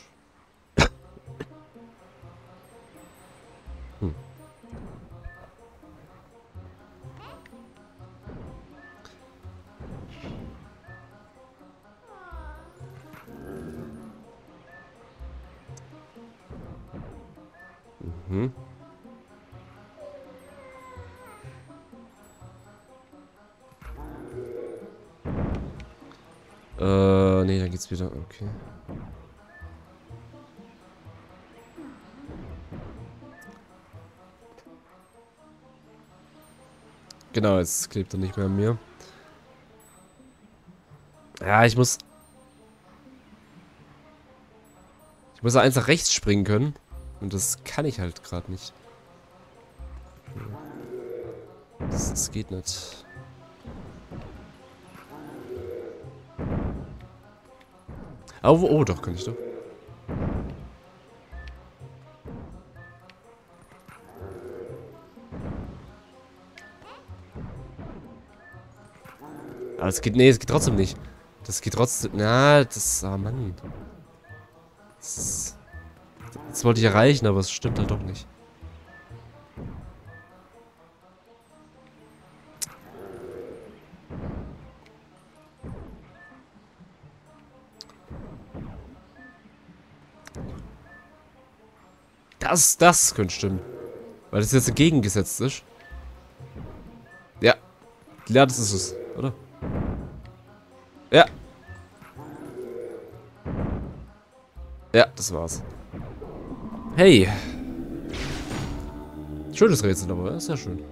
Mhm. Nee, dann geht's wieder. Okay. Genau, jetzt klebt er nicht mehr an mir. Ja, ich muss eins nach rechts springen können. Und das kann ich halt gerade nicht. Das geht nicht. Oh, doch, kann ich doch. Aber es geht, nee, es geht trotzdem nicht. Das geht trotzdem, na, das, ah, Mann. Das wollte ich erreichen, aber es stimmt halt doch nicht. Das könnte stimmen. Weil das jetzt entgegengesetzt ist. Ja. Ja, das ist es, oder? Ja. Ja, das war's. Hey. Schönes Rätsel, aber ist ja schön.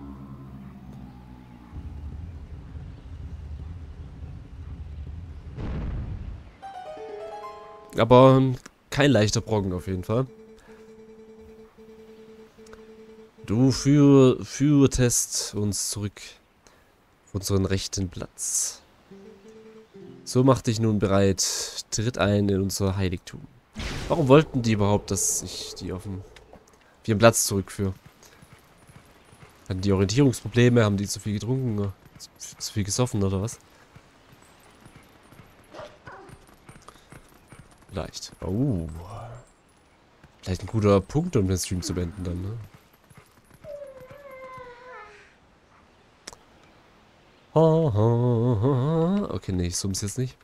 Aber kein leichter Brocken auf jeden Fall. Du führtest uns zurück auf unseren rechten Platz. So mach dich nun bereit, tritt ein in unser Heiligtum. Warum wollten die überhaupt, dass ich die auf ihren Platz zurückführe? Hatten die Orientierungsprobleme? Haben die zu viel getrunken? Zu viel gesoffen oder was? Vielleicht. Oh. Vielleicht ein guter Punkt, um den Stream zu beenden dann, ne? Okay, nee, ich zoome es jetzt nicht.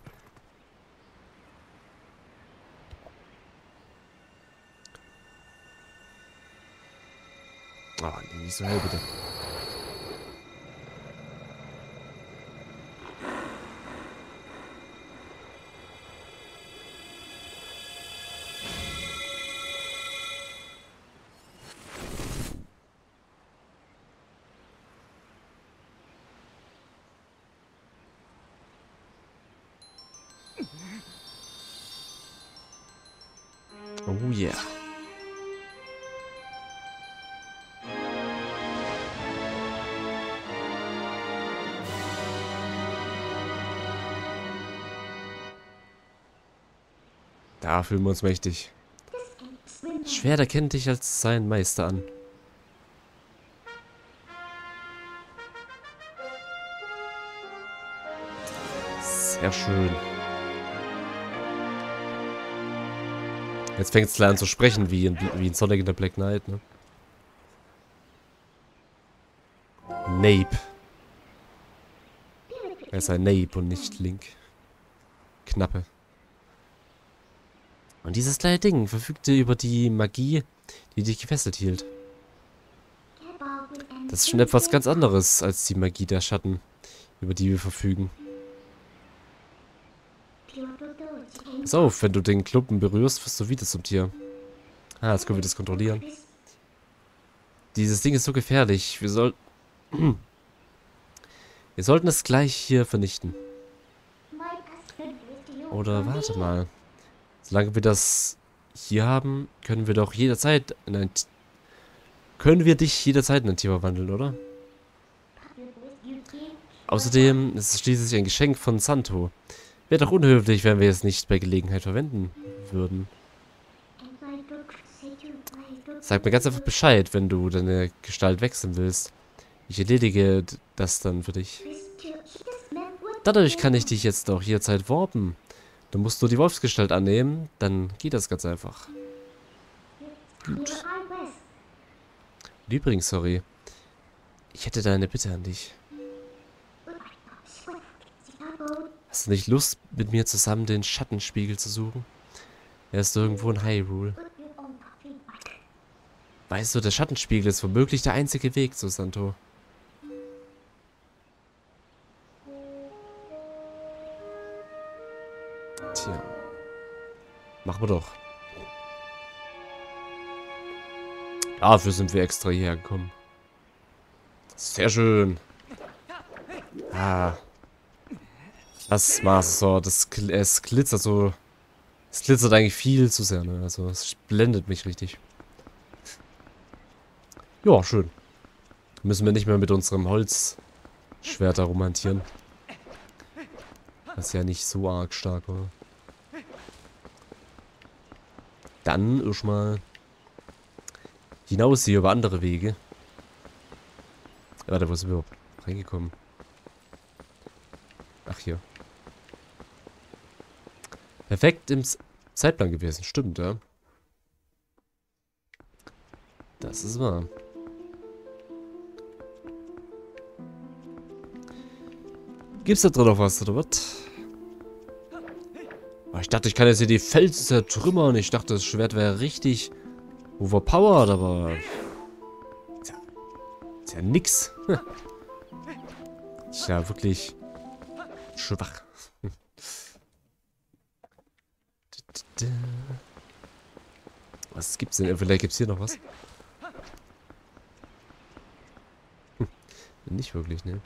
Ah, nee, nicht so hell, bitte. Oh yeah. Da fühlen wir uns mächtig. Das Schwert erkennt dich als sein Meister an. Sehr schön. Jetzt fängt es an zu sprechen, wie in Sonic in der Black Knight, ne? Nape. Er ist ein Nape und nicht Link. Knappe. Und dieses kleine Ding verfügte über die Magie, die dich gefesselt hielt. Das ist schon etwas ganz anderes als die Magie der Schatten, über die wir verfügen. Pass auf, wenn du den Klumpen berührst, wirst du wieder zum Tier. Ah, jetzt können wir das kontrollieren. Dieses Ding ist so gefährlich. Wir sollten es gleich hier vernichten. Oder warte mal. Solange wir das hier haben, können wir dich jederzeit in ein Tier verwandeln, oder? Außerdem ist es schließlich ein Geschenk von Santo. Wäre doch unhöflich, wenn wir es nicht bei Gelegenheit verwenden würden. Sag mir ganz einfach Bescheid, wenn du deine Gestalt wechseln willst. Ich erledige das dann für dich. Dadurch kann ich dich jetzt auch jederzeit warpen. Du musst nur die Wolfsgestalt annehmen, dann geht das ganz einfach. Gut. Und übrigens, sorry. Ich hätte da eine Bitte an dich. Hast du nicht Lust, mit mir zusammen den Schattenspiegel zu suchen? Er ist irgendwo in Hyrule. Weißt du, der Schattenspiegel ist womöglich der einzige Weg zu Santo. Tja. Machen wir doch. Dafür sind wir extra hierher gekommen. Sehr schön. Ah. Das Master Sword, es glitzert so. Es glitzert eigentlich viel zu sehr, ne? Also es blendet mich richtig. Ja, schön. Müssen wir nicht mehr mit unserem Holzschwert romantieren. Das ist ja nicht so arg stark, oder? Dann erstmal hinaus hier über andere Wege. Warte, wo sind wir überhaupt reingekommen? Ach, hier. Perfekt im Zeitplan gewesen. Stimmt, ja. Das ist wahr. Gibt's da drin noch was, oder was? Oh, ich dachte, ich kann jetzt hier die Felsen zertrümmern. Ich dachte, das Schwert wäre richtig overpowered, aber... Tja, ist ja nix. Ist ja wirklich schwach. Was gibt's denn? Vielleicht gibt's hier noch was. Nicht wirklich, ne?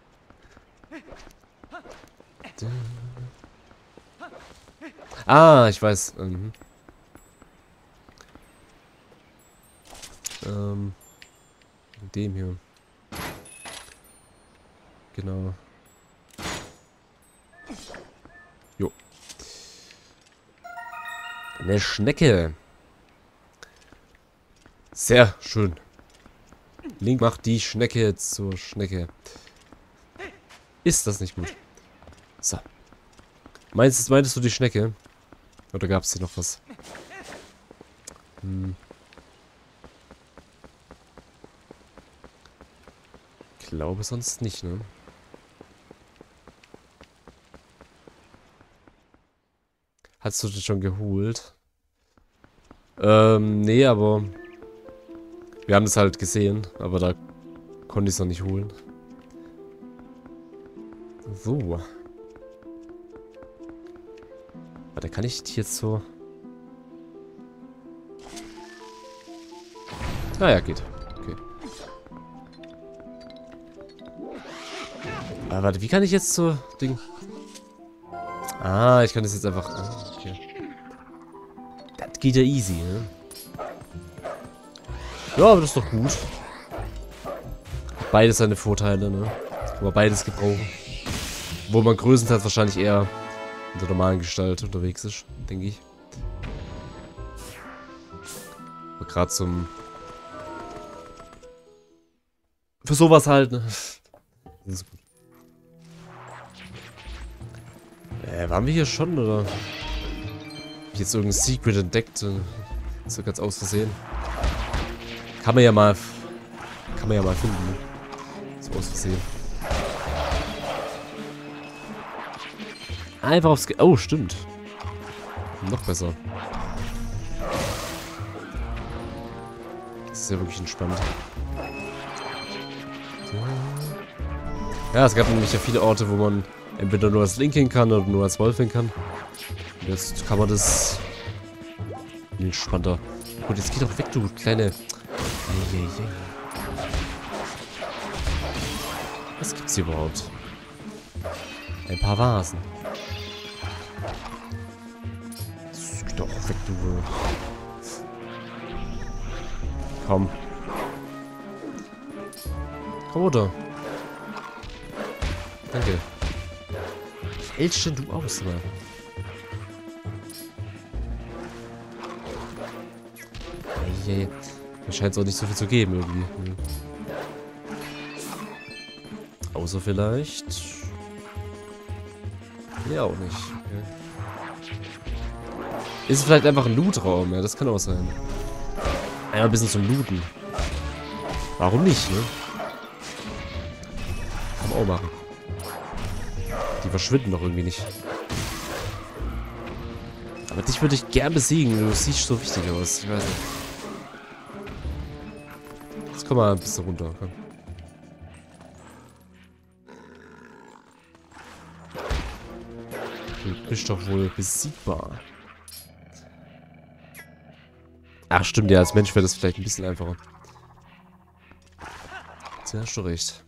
Ah, ich weiß. Dem hier. Genau. Jo. Eine Schnecke. Sehr schön. Link macht die Schnecke zur Schnecke. Ist das nicht gut? So. Meintest du die Schnecke? Oder gab es hier noch was? Ich glaube sonst nicht, ne? Hast du das schon geholt? Nee, aber... Wir haben das halt gesehen, aber da konnte ich es noch nicht holen. So. Warte, kann ich die jetzt so... Ah ja, geht. Okay. Aber warte, wie kann ich jetzt so... Ding... Ah, ich kann das jetzt einfach... Ah, okay. Das geht ja easy, ne? Ja, aber das ist doch gut. Beides seine Vorteile, ne? Aber beides gebrauchen. Wo man größtenteils wahrscheinlich eher in der normalen Gestalt unterwegs ist, denke ich. Aber gerade zum... Für sowas halt, ne? Das ist gut. Waren wir hier schon, oder? Hab ich jetzt irgendein Secret entdeckt? So ganz aus Versehen. Kann man ja mal finden. Ne? So aus Versehen. Einfach aufs... Oh, stimmt. Noch besser. Das ist ja wirklich entspannt. Ja, es gab nämlich ja viele Orte, wo man entweder nur als Link hin kann oder nur als Wolf hin kann. Und jetzt kann man das entspannter. Gut, jetzt geh doch weg, du kleine... Was gibt's hier überhaupt? Ein paar Vasen. Geh doch weg, du... Komm. Komm runter. Danke. Wie hältst denn du aus, Mann? Eieiei. Da scheint es auch nicht so viel zu geben irgendwie. Hm. Außer vielleicht... Nee, auch nicht. Okay. Ist es vielleicht einfach ein Lootraum? Ja, das kann auch sein. Einmal ein bisschen zum Looten. Warum nicht, ne? Kann man auch machen. Die verschwinden doch irgendwie nicht. Aber dich würde ich gern besiegen. Du siehst so wichtig aus. Ich weiß nicht. Jetzt komm mal ein bisschen runter. Komm. Du bist doch wohl besiegbar. Ach stimmt, ja, als Mensch wäre das vielleicht ein bisschen einfacher. Da hast du recht.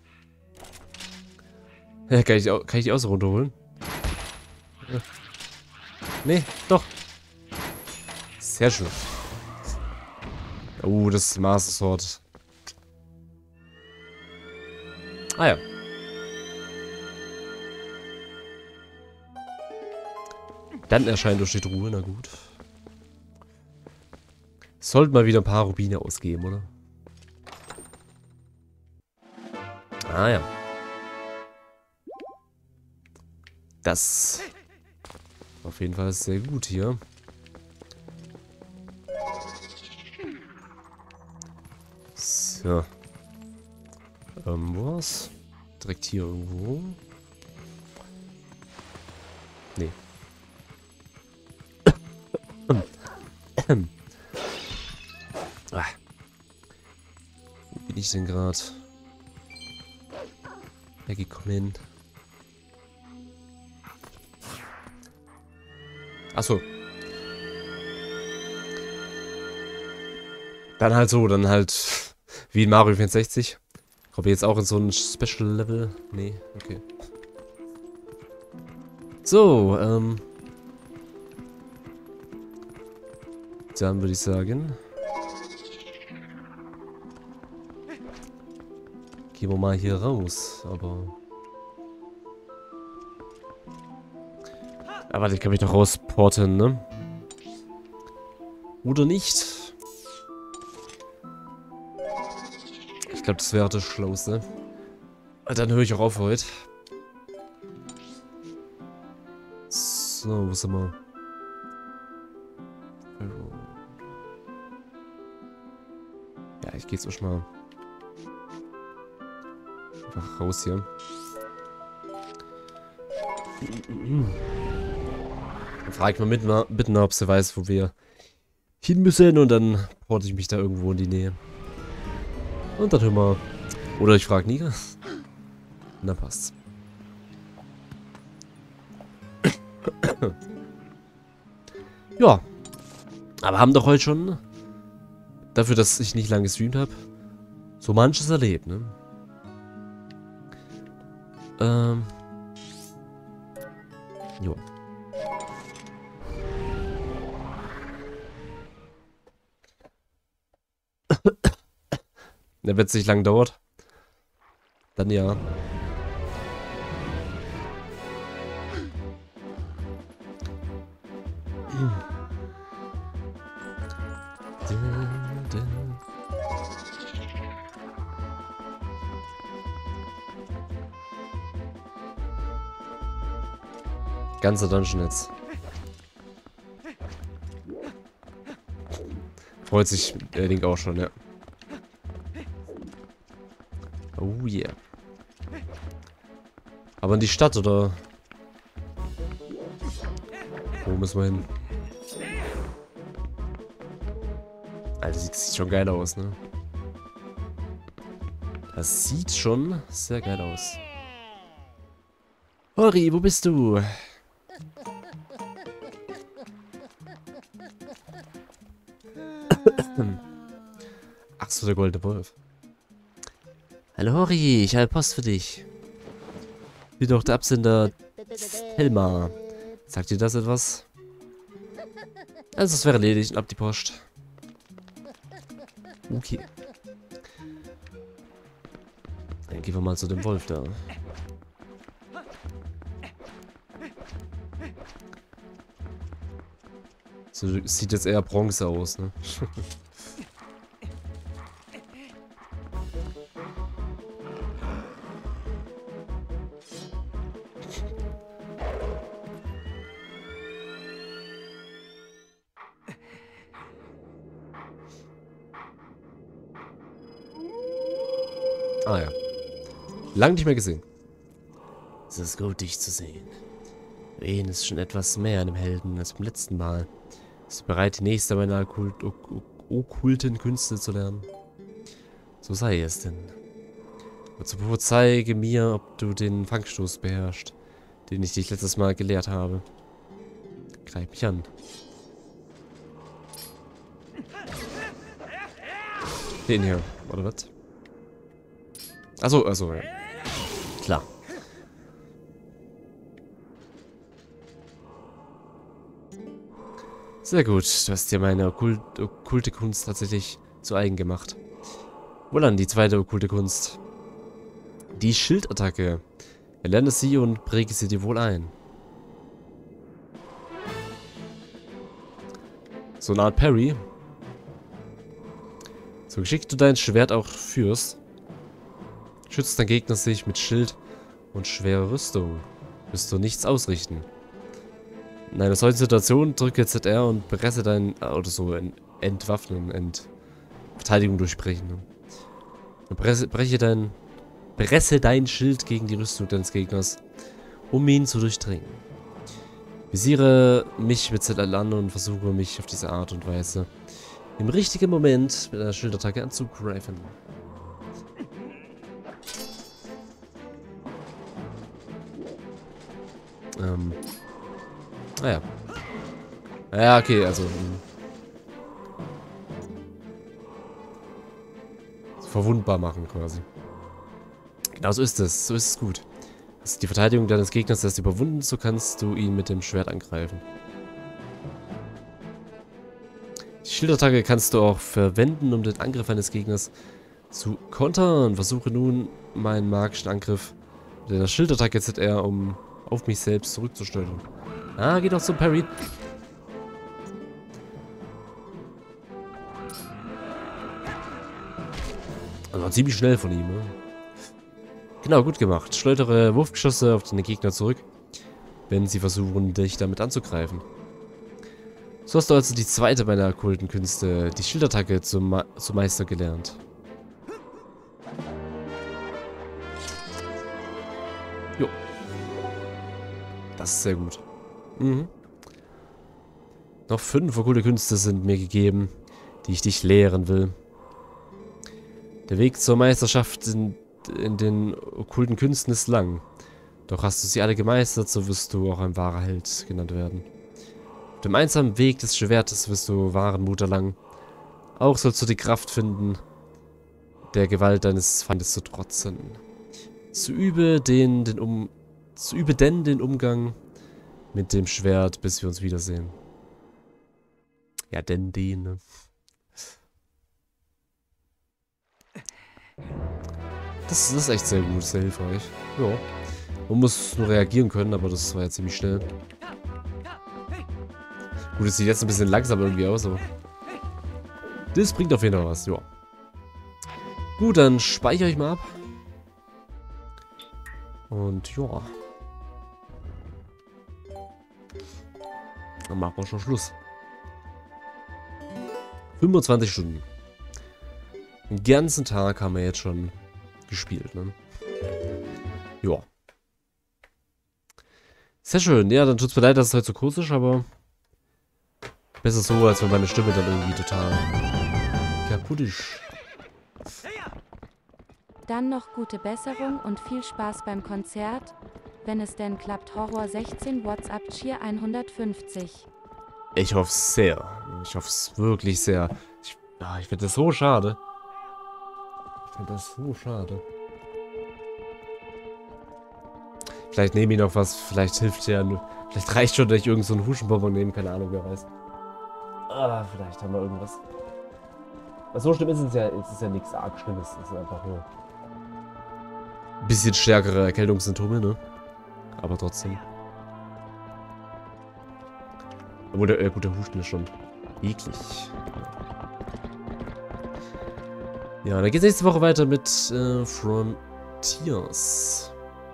Ja, kann ich die auch so runterholen? Ja. Nee, doch. Sehr schön. Oh, das Master Sword. Ah ja. Dann erscheint durch die Truhe, na gut. Sollten mal wieder ein paar Rubine ausgeben, oder? Ah ja. Das auf jeden Fall ist sehr gut hier. So. Was? Direkt hier irgendwo. Nee. Ah. Wo bin ich denn gerade? Hergekommen. Achso. Dann halt so, dann halt wie in Mario 64. Kommt jetzt auch in so ein Special Level? Nee, okay. So, dann würde ich sagen, gehen wir mal hier raus, aber warte, ich kann mich doch rausporten, ne? Oder nicht? Ich glaube, das wäre das Schlauste. Dann höre ich auch auf heute. So, wo sind wir? Ja, ich gehe jetzt erstmal einfach raus hier. Dann frage ich mal bitten, ob sie weiß, wo wir hin müssen, und dann porte ich mich da irgendwo in die Nähe. Und dann hören wir. Oder ich frage Niga. Na passt's. Ja. Aber haben doch heute schon, dafür, dass ich nicht lange gestreamt habe, so manches erlebt, ne? Jo. Wenn es nicht lang dauert, dann ja. Ganze Dungeon jetzt. Freut sich der Link auch schon, ja. Oh yeah. Aber in die Stadt, oder? Wo müssen wir hin? Alter, sieht schon geil aus, ne? Das sieht schon sehr geil aus. Hori, wo bist du? Ach so, der goldene Wolf. Hallo Hori, ich habe Post für dich. Wie doch der Absender Helma. Sagt dir das etwas? Also es wäre erledigt und ab die Post. Okay. Dann gehen wir mal zu dem Wolf da. So sieht jetzt eher Bronze aus, ne? Ah ja. Lang nicht mehr gesehen. Es ist gut, dich zu sehen. Wen ist schon etwas mehr an dem Helden als beim letzten Mal. Bist du bereit, die nächste meiner okkulten Künste zu lernen? So sei es denn. Und so zeige mir, ob du den Fangstoß beherrschst, den ich dich letztes Mal gelehrt habe. Greif mich an. Den hier, oder was? Achso, ja. Klar. Sehr gut, du hast dir meine okkulte Kunst tatsächlich zu eigen gemacht. Wohlan, die zweite okkulte Kunst. Die Schildattacke. Erlerne sie und präge sie dir wohl ein. So eine Art Parry. So geschickt du dein Schwert auch führst, schützt dein Gegner sich mit Schild und schwerer Rüstung. Wirst du nichts ausrichten. In einer solchen Situation drücke ZR und presse dein... oder so, entwaffnen, Verteidigung durchbrechen. Und presse dein Schild gegen die Rüstung deines Gegners, um ihn zu durchdringen. Visiere mich mit ZL an und versuche mich auf diese Art und Weise im richtigen Moment mit einer Schildattacke anzugreifen. Naja. Ja, okay, also... verwundbar machen quasi. Genau so ist es. So ist es gut. Das ist die Verteidigung deines Gegners erst überwunden, so kannst du ihn mit dem Schwert angreifen. Die Schildattacke kannst du auch verwenden, um den Angriff eines Gegners zu kontern. Versuche nun meinen magischen Angriff mit der Schildattacke ZR, um auf mich selbst zurückzusteuern. Ah, geht auch zum Parry. Also ziemlich schnell von ihm, ne? Genau, gut gemacht. Schleudere Wurfgeschosse auf deine Gegner zurück, wenn sie versuchen, dich damit anzugreifen. So hast du also die zweite meiner okkulten Künste, die Schildattacke zum Meister gelernt. Jo. Das ist sehr gut. Mhm. Noch 5 okkulte Künste sind mir gegeben, die ich dich lehren will. Der Weg zur Meisterschaft in den okkulten Künsten ist lang. Doch hast du sie alle gemeistert, so wirst du auch ein wahrer Held genannt werden. Auf dem einsamen Weg des Schwertes wirst du wahren Mut erlangen. Auch sollst du die Kraft finden, der Gewalt deines Feindes zu trotzen. Übe denn den Umgang mit dem Schwert, bis wir uns wiedersehen. Ja, denn den, ne? Das ist echt sehr gut, sehr hilfreich. Ja. Man muss nur reagieren können, aber das war ja ziemlich schnell. Gut, es sieht jetzt ein bisschen langsam irgendwie aus, aber... das bringt auf jeden Fall was, ja. Gut, dann speichere ich mal ab. Und ja. Dann machen wir schon Schluss. 25 Stunden. Den ganzen Tag haben wir jetzt schon gespielt, ne? Ja. Sehr schön. Ja, dann tut's mir leid, dass es heute so kurz ist, aber besser so, als wenn meine Stimme dann irgendwie total kaputt ist. Dann noch gute Besserung und viel Spaß beim Konzert, wenn es denn klappt. Horror 16 WhatsApp Cheer 150. Ich hoffe es sehr. Ich hoffe es wirklich sehr. Ich finde das so schade. Ich finde das so schade. Vielleicht nehme ich noch was. Vielleicht hilft ja nur. Vielleicht reicht schon, dass ich irgend so einen Huschenbonbon nehme. Keine Ahnung, wer weiß. Ah, vielleicht haben wir irgendwas. Aber so schlimm ist es ja. Es ist ja nichts arg Schlimmes. Es ist einfach nur ein bisschen stärkere Erkältungssymptome, ne? Aber trotzdem. Obwohl der gute Husten ist schon eklig. Ja, dann geht's nächste Woche weiter mit Frontiers.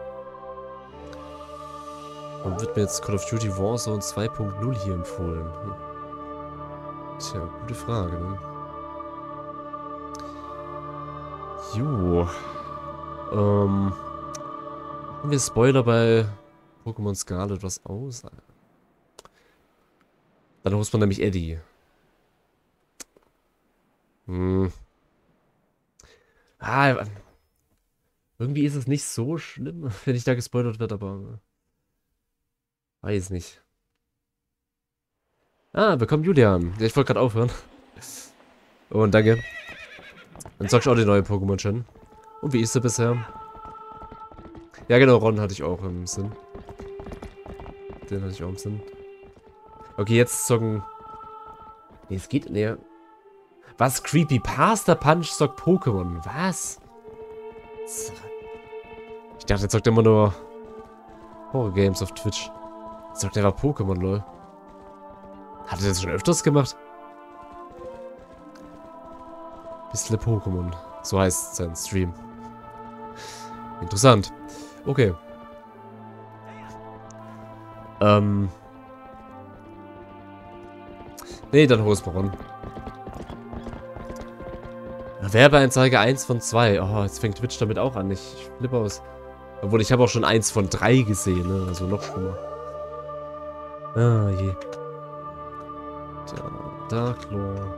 Und wird mir jetzt Call of Duty Warzone 2.0 hier empfohlen? Tja, gute Frage, ne? Jo. Wir Spoiler bei Pokémon Scarlet was aus. Dann holt man nämlich Eddie. Irgendwie ist es nicht so schlimm, wenn ich da gespoilert werde, aber weiß nicht. Wir kommen Julian. Ja, ich wollte gerade aufhören. Und danke. Dann zockst du auch die neue Pokémon schon. Und wie ist sie bisher? Ja genau, Ron hatte ich auch im Sinn. Den hatte ich auch im Sinn. Okay, jetzt zocken... Nee, es geht... Nee. Was? Creepypasta Punch zockt Pokémon? Was? Ich dachte, er zockt immer nur Horror-Games auf Twitch. Zockt einfach Pokémon, lol. Hat er das schon öfters gemacht? Bisschen Pokémon. So heißt sein Stream. Interessant. Okay. Nee, dann hol es mal ran. Werbeanzeige 1 von 2. Oh, jetzt fängt Twitch damit auch an. Ich flippe aus. Obwohl, ich habe auch schon 1 von 3 gesehen, ne? Also noch schlimmer. Ah, je. Darklore.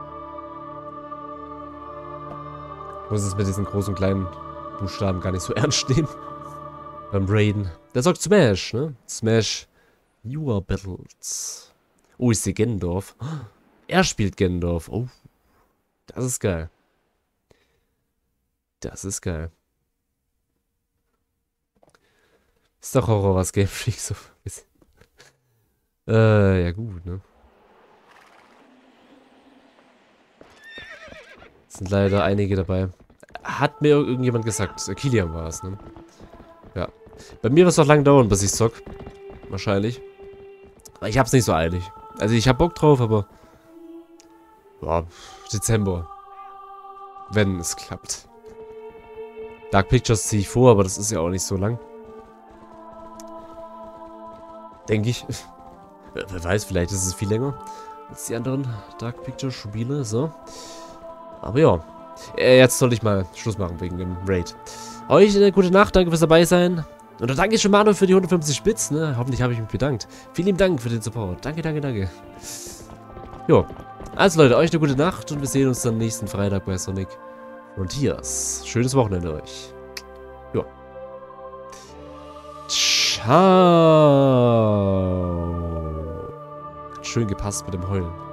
Ich muss es mit diesen großen und kleinen Buchstaben gar nicht so ernst nehmen. Beim Raiden. Der sagt Smash, ne? Smash Newer Battles. Oh, ich sehe Gendorf. Er spielt Gendorf. Oh. Das ist geil. Das ist geil. Ist doch Horror, was Game Freak so ist. Ja gut, ne? Sind leider einige dabei. Hat mir irgendjemand gesagt. Kilian war es, ne? Ja. Bei mir wird es noch lange dauern, bis ich zock. Wahrscheinlich. Ich hab's nicht so eilig. Also ich hab Bock drauf, aber... Boah, Dezember. Wenn es klappt. Dark Pictures ziehe ich vor, aber das ist ja auch nicht so lang. Denke ich. Wer weiß, vielleicht ist es viel länger als die anderen Dark Pictures Spiele. So. Aber ja. Jetzt soll ich mal Schluss machen wegen dem Raid. Euch eine gute Nacht, danke fürs dabei sein. Und danke schon Manu für die 150 Bits, ne? Hoffentlich habe ich mich bedankt. Vielen lieben Dank für den Support. Danke, danke, danke. Jo. Also Leute, euch eine gute Nacht und wir sehen uns dann nächsten Freitag bei Sonic Frontiers. Schönes Wochenende euch. Jo. Ciao. Hat schön gepasst mit dem Heulen.